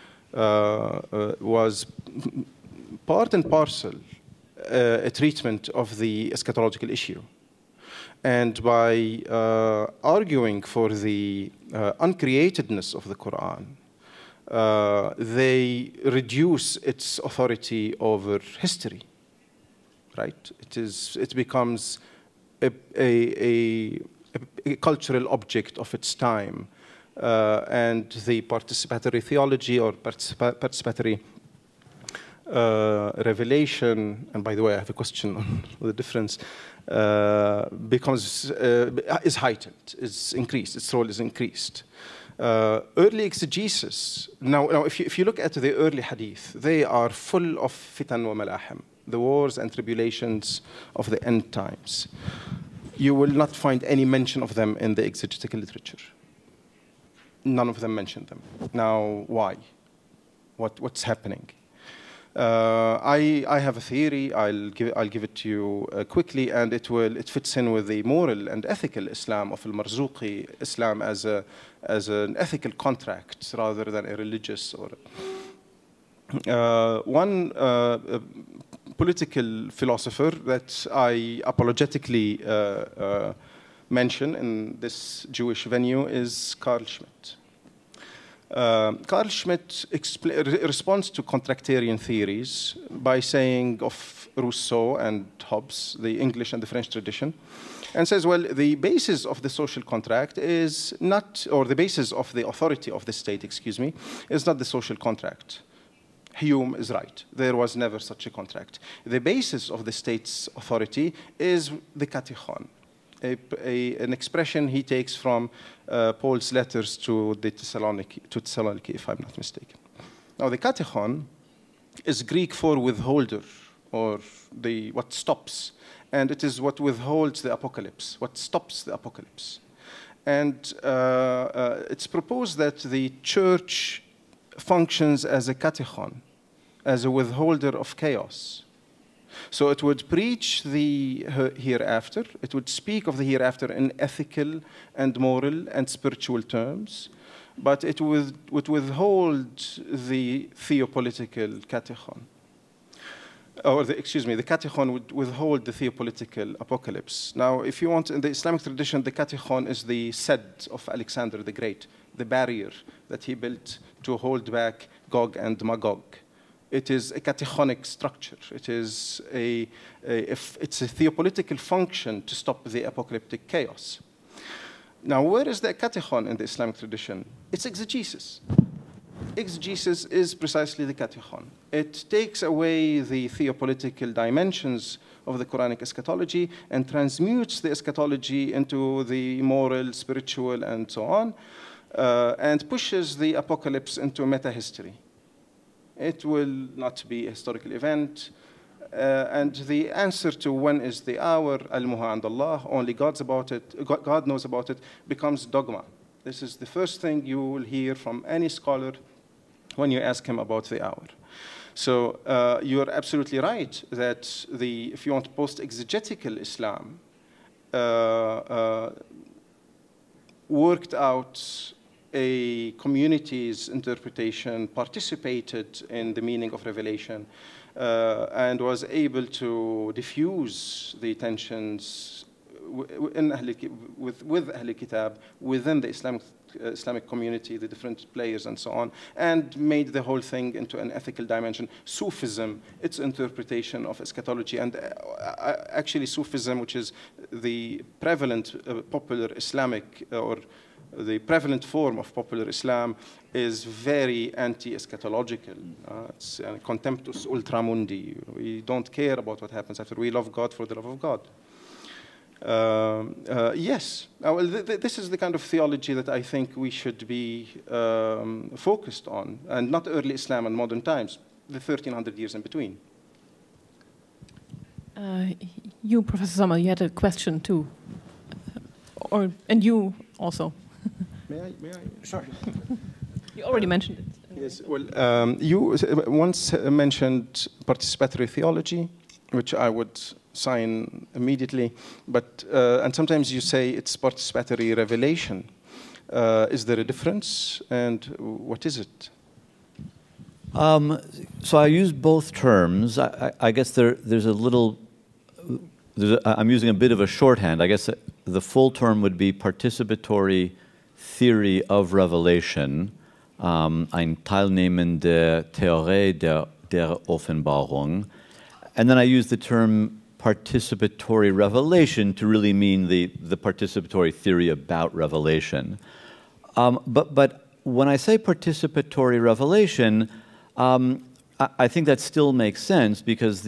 was part and parcel a treatment of the eschatological issue. And by arguing for the uncreatedness of the Quran, they reduce its authority over history, right? It becomes a cultural object of its time, and the participatory theology or participatory revelation, and by the way, I have a question on the difference, is heightened, is increased, its role is increased. Early exegesis, now if you look at the early hadith, they are full of fitan wa malahim, the wars and tribulations of the end times. You will not find any mention of them in the exegetical literature. None of them mention them. Now, why? What's happening? I have a theory. I'll give it to you quickly, and it fits in with the moral and ethical Islam of al-Marzuqi, Islam as an ethical contract rather than a religious or one political philosopher that I apologetically mention in this Jewish venue is Carl Schmitt. Carl Schmitt responds to contractarian theories by saying of Rousseau and Hobbes, the English and the French tradition, and says, well, the basis of the social contract is not, or the basis of the authority of the state, excuse me, is not the social contract. Hume is right. There was never such a contract. The basis of the state's authority is the katechon, an expression he takes from Paul's letters to Thessaloniki, if I'm not mistaken. Now, the katechon is Greek for withholder, or what stops. And it is what withholds the apocalypse, what stops the apocalypse. And it's proposed that the church functions as a katechon, as a withholder of chaos. So it would preach the hereafter. It would speak of the hereafter in ethical and moral and spiritual terms. But it would withhold the theopolitical katechon. Or the katechon would withhold the theopolitical apocalypse. Now, if you want, in the Islamic tradition, the katechon is the Sed of Alexander the Great, the barrier that he built to hold back Gog and Magog. It is a katechonic structure. It is it's a theopolitical function to stop the apocalyptic chaos. Now, where is the katechon in the Islamic tradition? It's exegesis. Exegesis is precisely the katechon. It takes away the theopolitical dimensions of the Quranic eschatology and transmutes the eschatology into the moral, spiritual, and so on, and pushes the apocalypse into meta-history. It will not be a historical event, and the answer to when is the hour, al-muha and Allah, only God knows about it, becomes dogma. This is the first thing you will hear from any scholar when you ask him about the hour. So you're absolutely right that if you want post-exegetical Islam, worked out a community's interpretation, participated in the meaning of revelation, and was able to diffuse the tensions with Ahl Kitab within the Islamic community, the different players and so on, and made the whole thing into an ethical dimension. Sufism, its interpretation of eschatology, and actually Sufism, which is the prevalent popular Islamic or the prevalent form of popular Islam, is very anti-eschatological. It's contemptus ultramundi. We don't care about what happens after. We love God for the love of God. Yes, well, this is the kind of theology that I think we should be focused on, and not early Islam and modern times, the 1300 years in between. You, Professor Sommer, you had a question too, and you also. May I? Sorry. You already mentioned it. Yes, well, you once mentioned participatory theology, which I would sign immediately, but and sometimes you say it's participatory revelation. Is there a difference, and what is it? So I use both terms. I guess there's a little. I'm using a bit of a shorthand. I guess the full term would be participatory theory of revelation, ein teilnehmende Theorie der Offenbarung. And then I use the term participatory revelation to really mean the participatory theory about revelation. But when I say participatory revelation, I think that still makes sense, because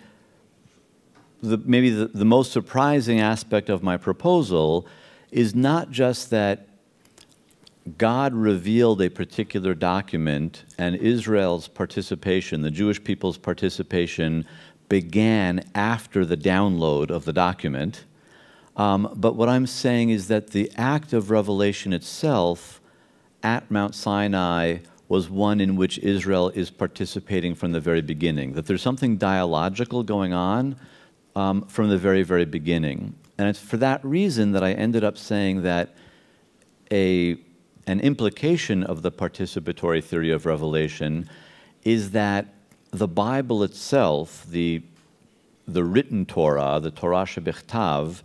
maybe the most surprising aspect of my proposal is not just that God revealed a particular document and Israel's participation, the Jewish people's participation, began after the download of the document. But what I'm saying is that the act of revelation itself at Mount Sinai was one in which Israel is participating from the very beginning, that there's something dialogical going on from the very, very beginning. And it's for that reason that I ended up saying that an implication of the participatory theory of revelation is that the Bible itself, the written Torah, the Torah Shebichtav,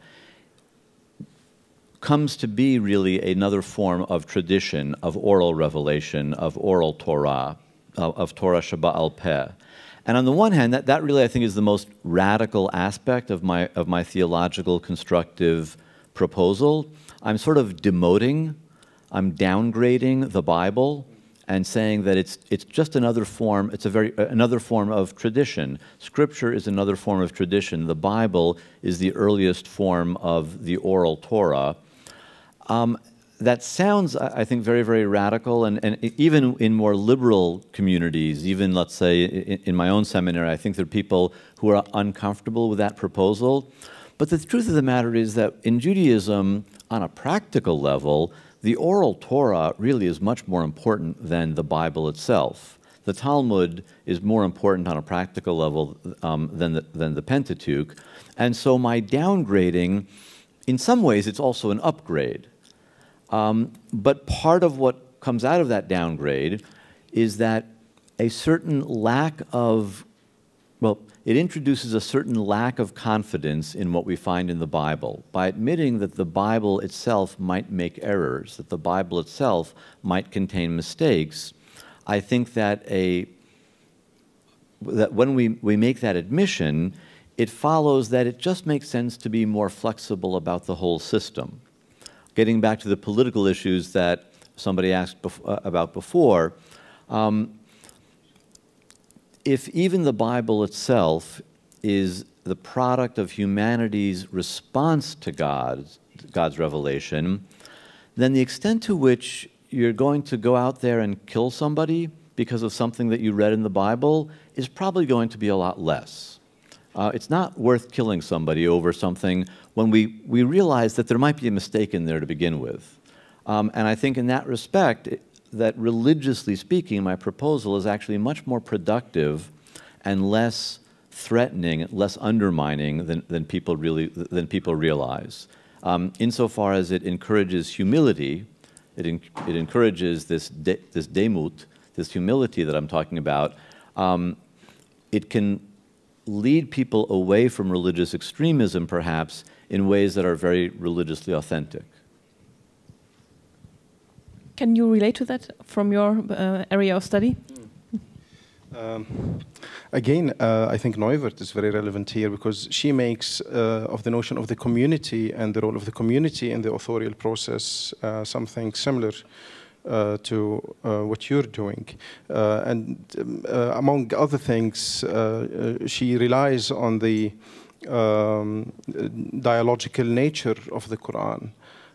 comes to be really another form of tradition, of oral revelation, of oral Torah, of Torah Sheba'al Peh. And on the one hand, that really I think is the most radical aspect of my theological constructive proposal. I'm sort of demoting, I'm downgrading the Bible and saying that it's just another form, it's another form of tradition. Scripture is another form of tradition. The Bible is the earliest form of the oral Torah. That sounds, I think, very, very radical, and even in more liberal communities, even, let's say, in my own seminary, I think there are people who are uncomfortable with that proposal. But the truth of the matter is that in Judaism, on a practical level, the oral Torah really is much more important than the Bible itself. The Talmud is more important on a practical level than the Pentateuch. And so my downgrading, in some ways, it's also an upgrade. But part of what comes out of that downgrade is that a certain lack of, well, it introduces a certain lack of confidence in what we find in the Bible by admitting that the Bible itself might make errors, that the Bible itself might contain mistakes. I think that when we make that admission, it follows that it just makes sense to be more flexible about the whole system. Getting back to the political issues that somebody asked about before, if even the Bible itself is the product of humanity's response to God's revelation, then the extent to which you're going to go out there and kill somebody because of something that you read in the Bible is probably going to be a lot less. It's not worth killing somebody over something when we realize that there might be a mistake in there to begin with. And I think in that respect, that religiously speaking, my proposal is actually much more productive and less threatening, less undermining than people realize. Insofar as it encourages humility, it encourages this demut, this humility that I'm talking about. It can lead people away from religious extremism, perhaps, in ways that are very religiously authentic. Can you relate to that from your area of study? Again, I think Neuwirth is very relevant here because she makes of the notion of the community and the role of the community in the authorial process something similar to what you're doing. And among other things, she relies on the dialogical nature of the Quran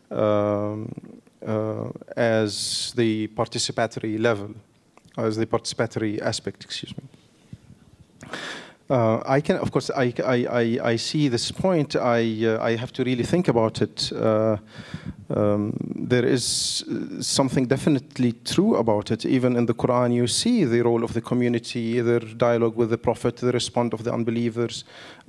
as the participatory level, as the participatory aspect, excuse me. I can, of course, I see this point. I have to really think about it. There is something definitely true about it. Even in the Quran, you see the role of the community, their dialogue with the Prophet, the response of the unbelievers,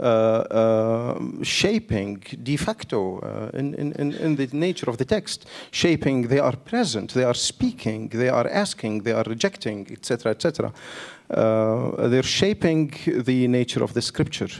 shaping de facto in the nature of the text. Shaping, they are present, they are speaking, they are asking, they are rejecting, etc., etc. They're shaping the nature of the scripture.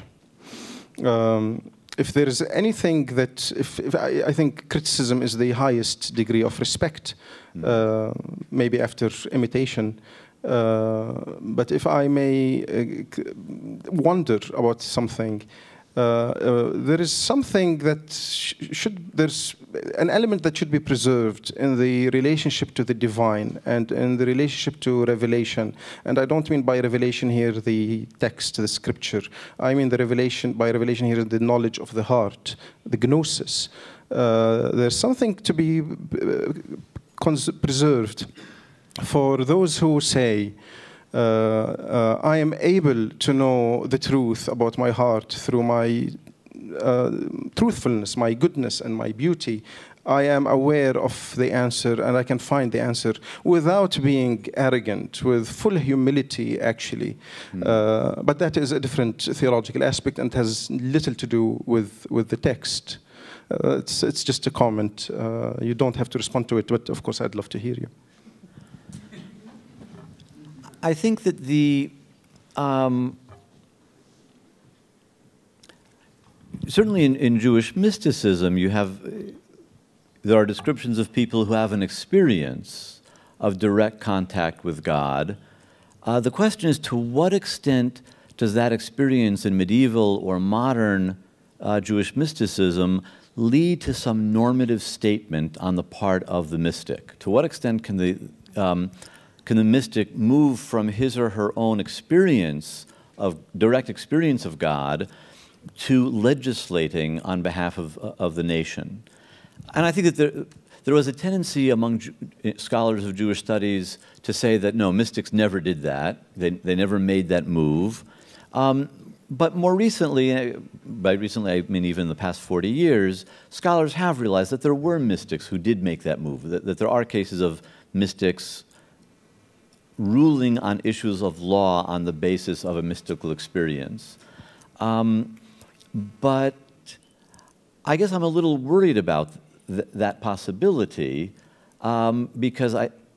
If there is anything that, I think criticism is the highest degree of respect, maybe after imitation. But if I may wonder about something, there is something that there's an element that should be preserved in the relationship to the divine and in the relationship to revelation. And I don't mean by revelation here the text, the scripture. I mean the revelation, by revelation here the knowledge of the heart, the gnosis. There's something to be preserved for those who say, I am able to know the truth about my heart through my truthfulness, my goodness, and my beauty. I am aware of the answer, and I can find the answer without being arrogant, with full humility, actually. But that is a different theological aspect and has little to do with the text. It's just a comment. You don't have to respond to it, but of course I'd love to hear you. I think that certainly in Jewish mysticism, there are descriptions of people who have an experience of direct contact with God. The question is, to what extent does that experience in medieval or modern Jewish mysticism lead to some normative statement on the part of the mystic? To what extent can can the mystic move from his or her own experience of direct experience of God to legislating on behalf of the nation. And I think that there was a tendency among scholars of Jewish studies to say that, no, mystics never did that. They never made that move. But more recently, by recently I mean even in the past 40 years, scholars have realized that there were mystics who did make that move, that there are cases of mystics ruling on issues of law on the basis of a mystical experience. But I guess I'm a little worried about that possibility because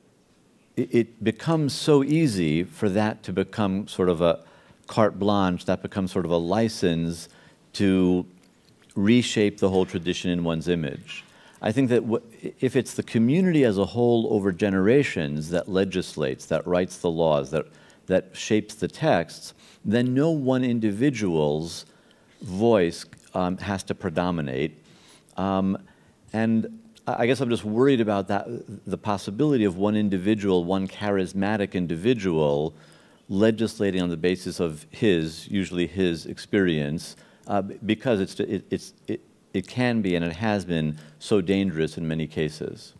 it becomes so easy for that to become sort of a carte blanche, that becomes sort of a license to reshape the whole tradition in one's image. I think that if it's the community as a whole over generations that legislates, that writes the laws, that shapes the texts, then no one individual's voice has to predominate. And I guess I'm just worried about that, the possibility of one individual, one charismatic individual, legislating on the basis of usually his experience, because it can be and it has been so dangerous in many cases.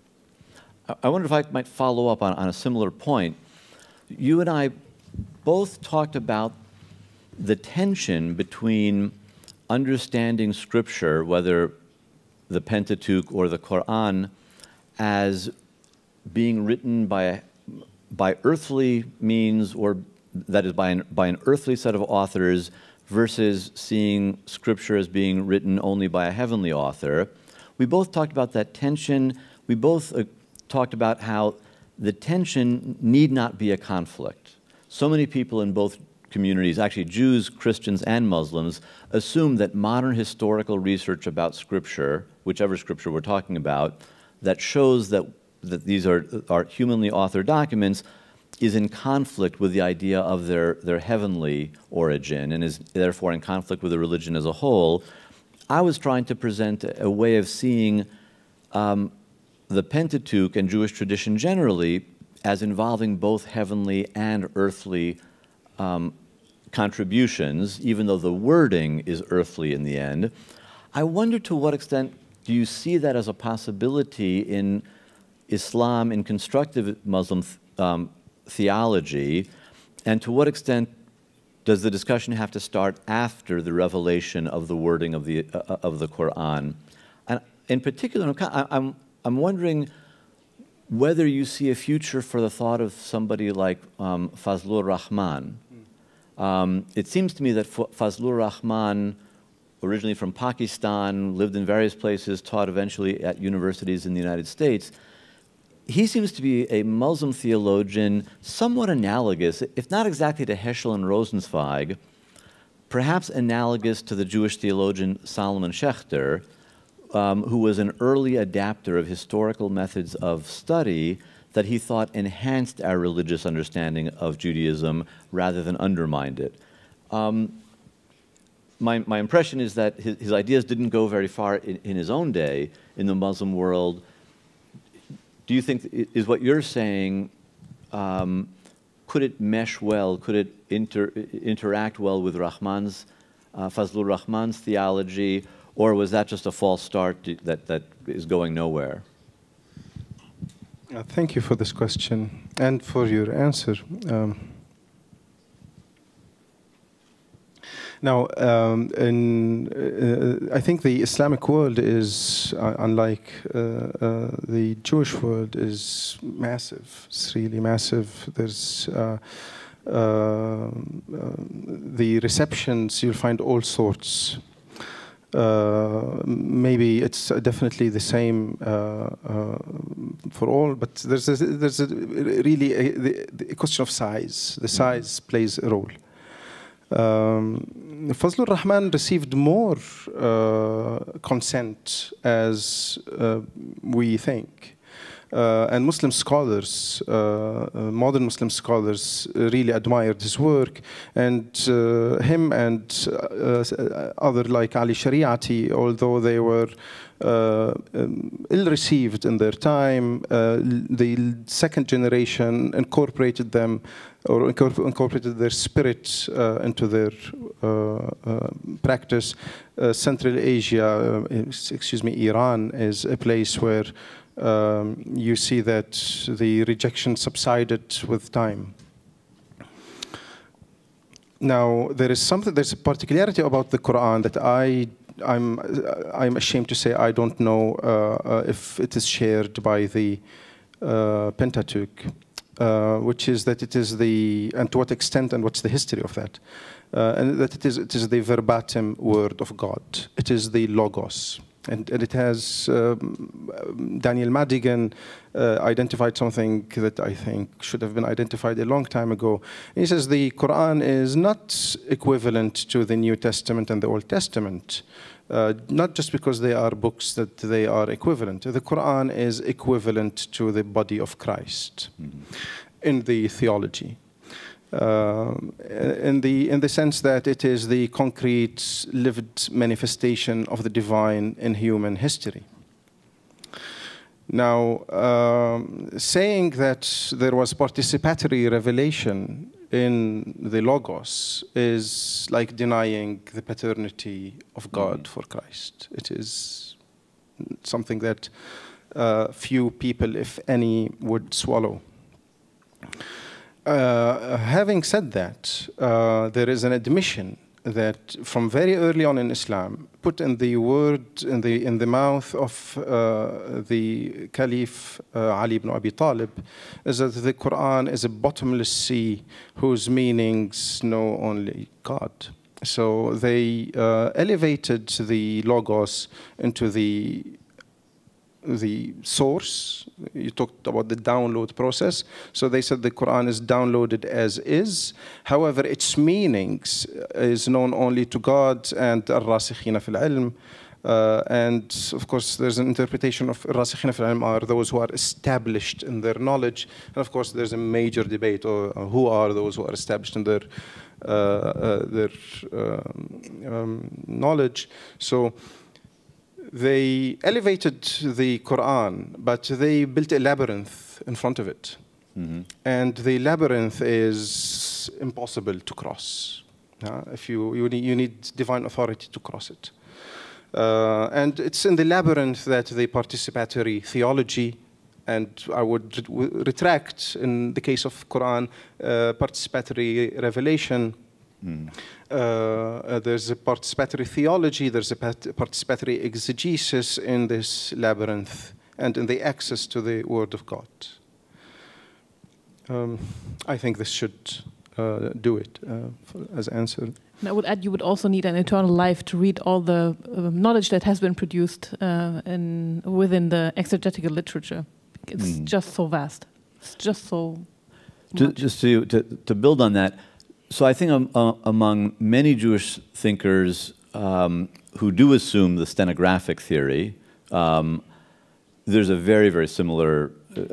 I wonder if I might follow up on a similar point. You and I both talked about the tension between understanding Scripture, whether the Pentateuch or the Quran, as being written by earthly means, or that is by an earthly set of authors, versus seeing Scripture as being written only by a heavenly author. We both talked about that tension. We both talked about how the tension need not be a conflict. So many people in both communities, actually Jews, Christians, and Muslims, assume that modern historical research about Scripture, whichever Scripture we're talking about, that shows that these are humanly authored documents, is in conflict with the idea of their heavenly origin and is therefore in conflict with the religion as a whole. I was trying to present a way of seeing the Pentateuch and Jewish tradition generally as involving both heavenly and earthly contributions, even though the wording is earthly in the end. I wonder to what extent do you see that as a possibility in Islam, in constructive Muslim theology, and to what extent does the discussion have to start after the revelation of the wording of the Quran? And in particular, I'm wondering whether you see a future for the thought of somebody like Fazlur Rahman. It seems to me that Fazlur Rahman, originally from Pakistan, lived in various places, taught eventually at universities in the United States. He seems to be a Muslim theologian somewhat analogous, if not exactly to Heschel and Rosenzweig, perhaps analogous to the Jewish theologian Solomon Schechter, who was an early adapter of historical methods of study that he thought enhanced our religious understanding of Judaism rather than undermined it. My impression is that his ideas didn't go very far in his own day in the Muslim world. Do you think, is what you're saying, could it mesh well, could it interact well with Fazlur Rahman's theology, or was that just a false start that is going nowhere? Thank you for this question and for your answer. Now, I think the Islamic world is, unlike the Jewish world, is massive. It's really massive. There's the receptions, you'll find all sorts. Maybe it's definitely the same for all, but there's really a question of size. The size plays a role. Fazlur Rahman received more consent as we think. And Muslim scholars, modern Muslim scholars, really admired his work. And him and other like Ali Shariati, although they were ill-received in their time, the second generation incorporated them, or incorporated their spirit into their practice. Central Asia, Iran is a place where you see that the rejection subsided with time. Now, there's a particularity about the Quran that I'm ashamed to say I don't know if it is shared by the Pentateuch, which is that it is and to what extent and what's the history of that, and that it is the verbatim word of God. It is the Logos. And it has, Daniel Madigan identified something that I think should have been identified a long time ago. He says the Quran is not equivalent to the New Testament and the Old Testament, not just because they are books that they are equivalent. The Quran is equivalent to the body of Christ in the theology. In the sense that it is the concrete, lived manifestation of the divine in human history. Now, saying that there was participatory revelation in the Logos is like denying the paternity of God for Christ. It is something that few people, if any, would swallow. Having said that, there is an admission that from very early on in Islam, put in the word, in the mouth of the Caliph Ali ibn Abi Talib, is that the Quran is a bottomless sea whose meanings know only God. So they elevated the Logos into the source. You talked about the download process. So they said the Quran is downloaded as is. However, its meanings is known only to God and al-Rasikhina fil ilm. And of course, there's an interpretation of al-Rasikhina fil ilm are those who are established in their knowledge. And of course, there's a major debate on who are those who are established in their knowledge. So they elevated the Quran, but they built a labyrinth in front of it. And the labyrinth is impossible to cross. If you need divine authority to cross it. And it's in the labyrinth that the participatory theology, and I would retract in the case of Quran, participatory revelation. There's a participatory theology, there's a participatory exegesis in this labyrinth and in the access to the Word of God. I think this should do it as answered. And I would add, you would also need an eternal life to read all the knowledge that has been produced within the exegetical literature. It's just so vast. It's just so much. Just to build on that, so I think among many Jewish thinkers who do assume the stenographic theory, there's a very similar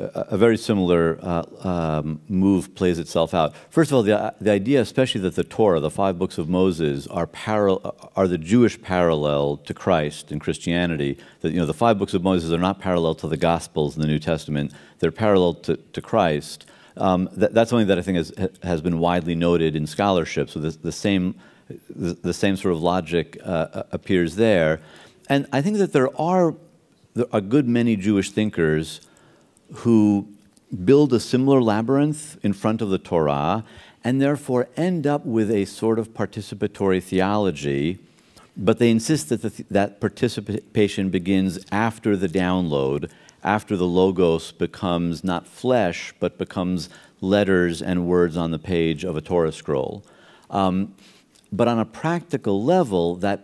move plays itself out. First of all, the idea, especially that the Torah, the 5 books of Moses, are the Jewish parallel to Christ in Christianity. That the 5 books of Moses are not parallel to the Gospels in the New Testament; they're parallel to Christ. That's something that I think has been widely noted in scholarship. So the same sort of logic appears there, and I think that there are a good many Jewish thinkers who build a similar labyrinth in front of the Torah, and therefore end up with a sort of participatory theology, but they insist that that participation begins after the download, after the Logos becomes not flesh, but becomes letters and words on the page of a Torah scroll. But on a practical level, the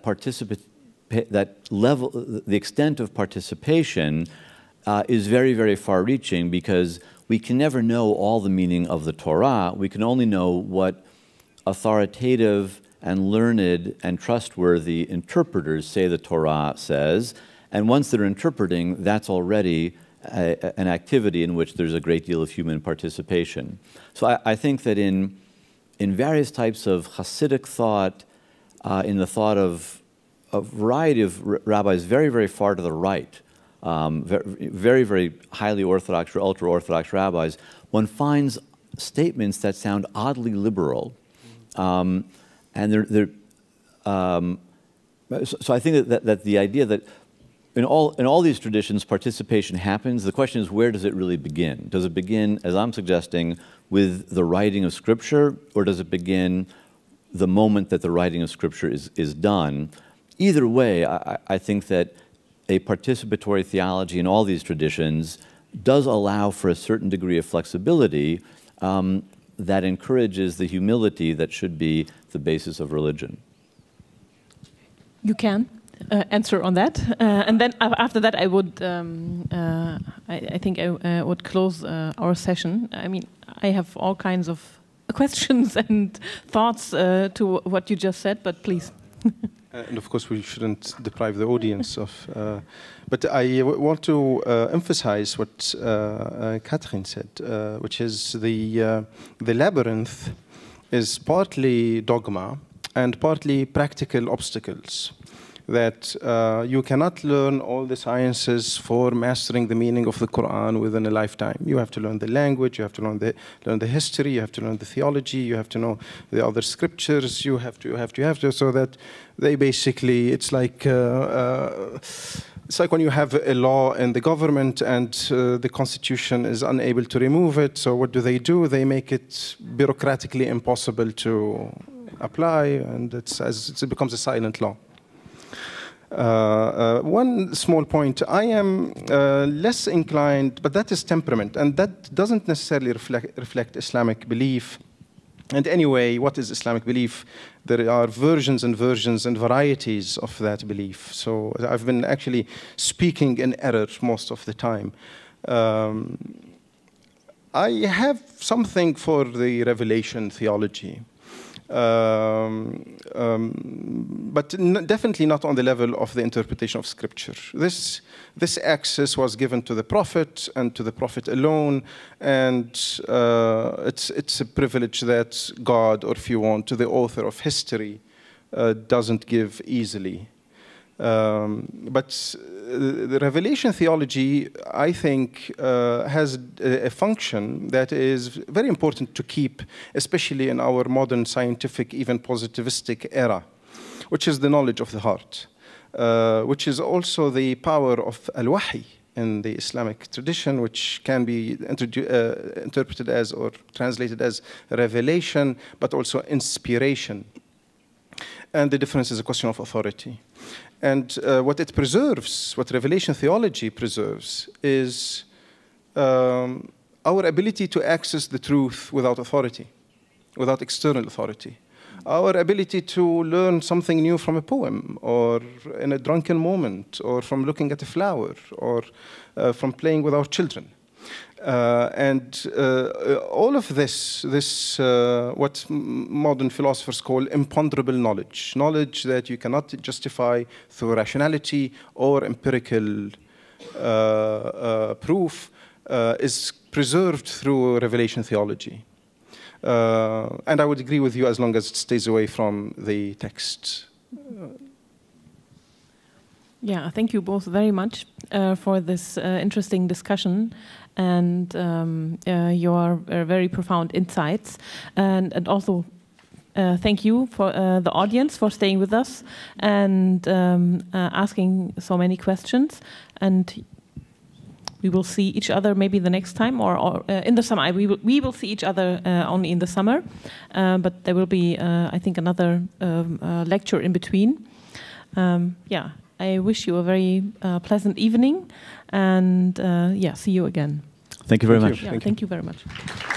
extent of participation is very far-reaching, because we can never know all the meaning of the Torah. We can only know what authoritative and learned and trustworthy interpreters say the Torah says. And once they're interpreting, that's already an activity in which there's a great deal of human participation. So I think that in various types of Hasidic thought, in the thought of a variety of rabbis very, very far to the right, very, very highly Orthodox or ultra-Orthodox rabbis, one finds statements that sound oddly liberal. And so I think that the idea that in all these traditions, participation happens. The question is, where does it really begin? Does it begin, as I'm suggesting, with the writing of Scripture, or does it begin the moment that the writing of Scripture is done? Either way, I think that a participatory theology in all these traditions does allow for a certain degree of flexibility that encourages the humility that should be the basis of religion. You can answer on that, and then after that, I would. I think I would close our session. I mean, I have all kinds of questions and thoughts to what you just said, but please. And of course, we shouldn't deprive the audience of. But I want to emphasize what Catherine said, which is the labyrinth is partly dogma and partly practical obstacles. That you cannot learn all the sciences for mastering the meaning of the Quran within a lifetime. You have to learn the language, you have to learn the history, you have to learn the theology, you have to know the other scriptures, you have to, so that they basically, it's like when you have a law in the government and the constitution is unable to remove it, so what do? They make it bureaucratically impossible to apply, and it becomes a silent law. One small point, I am less inclined, but that is temperament, and that doesn't necessarily reflect Islamic belief. And anyway, what is Islamic belief? There are versions and versions and varieties of that belief. So I've been actually speaking in error most of the time. I have something for the revelation theology. But definitely not on the level of the interpretation of Scripture. This access was given to the Prophet and to the Prophet alone, and it's a privilege that God, or if you want, to the author of history, doesn't give easily. But the revelation theology, I think, has a function that is very important to keep, especially in our modern scientific, even positivistic era, which is the knowledge of the heart, which is also the power of al-wahy in the Islamic tradition, which can be interpreted as or translated as revelation, but also inspiration. And the difference is a question of authority. And what it preserves, what revelation theology preserves, is our ability to access the truth without authority, without external authority. Our ability to learn something new from a poem, or in a drunken moment, or from looking at a flower, or from playing with our children. And all of this what modern philosophers call imponderable knowledge, knowledge that you cannot justify through rationality or empirical proof, is preserved through revelation theology. And I would agree with you as long as it stays away from the text. Yeah, thank you both very much for this interesting discussion and your very profound insights. And also thank you for the audience for staying with us and asking so many questions. And we will see each other maybe the next time, or in the summer. We will see each other only in the summer, but there will be, I think, another lecture in between. Yeah. I wish you a very pleasant evening, and yeah, see you again. Thank you very much. Yeah, thank you very much.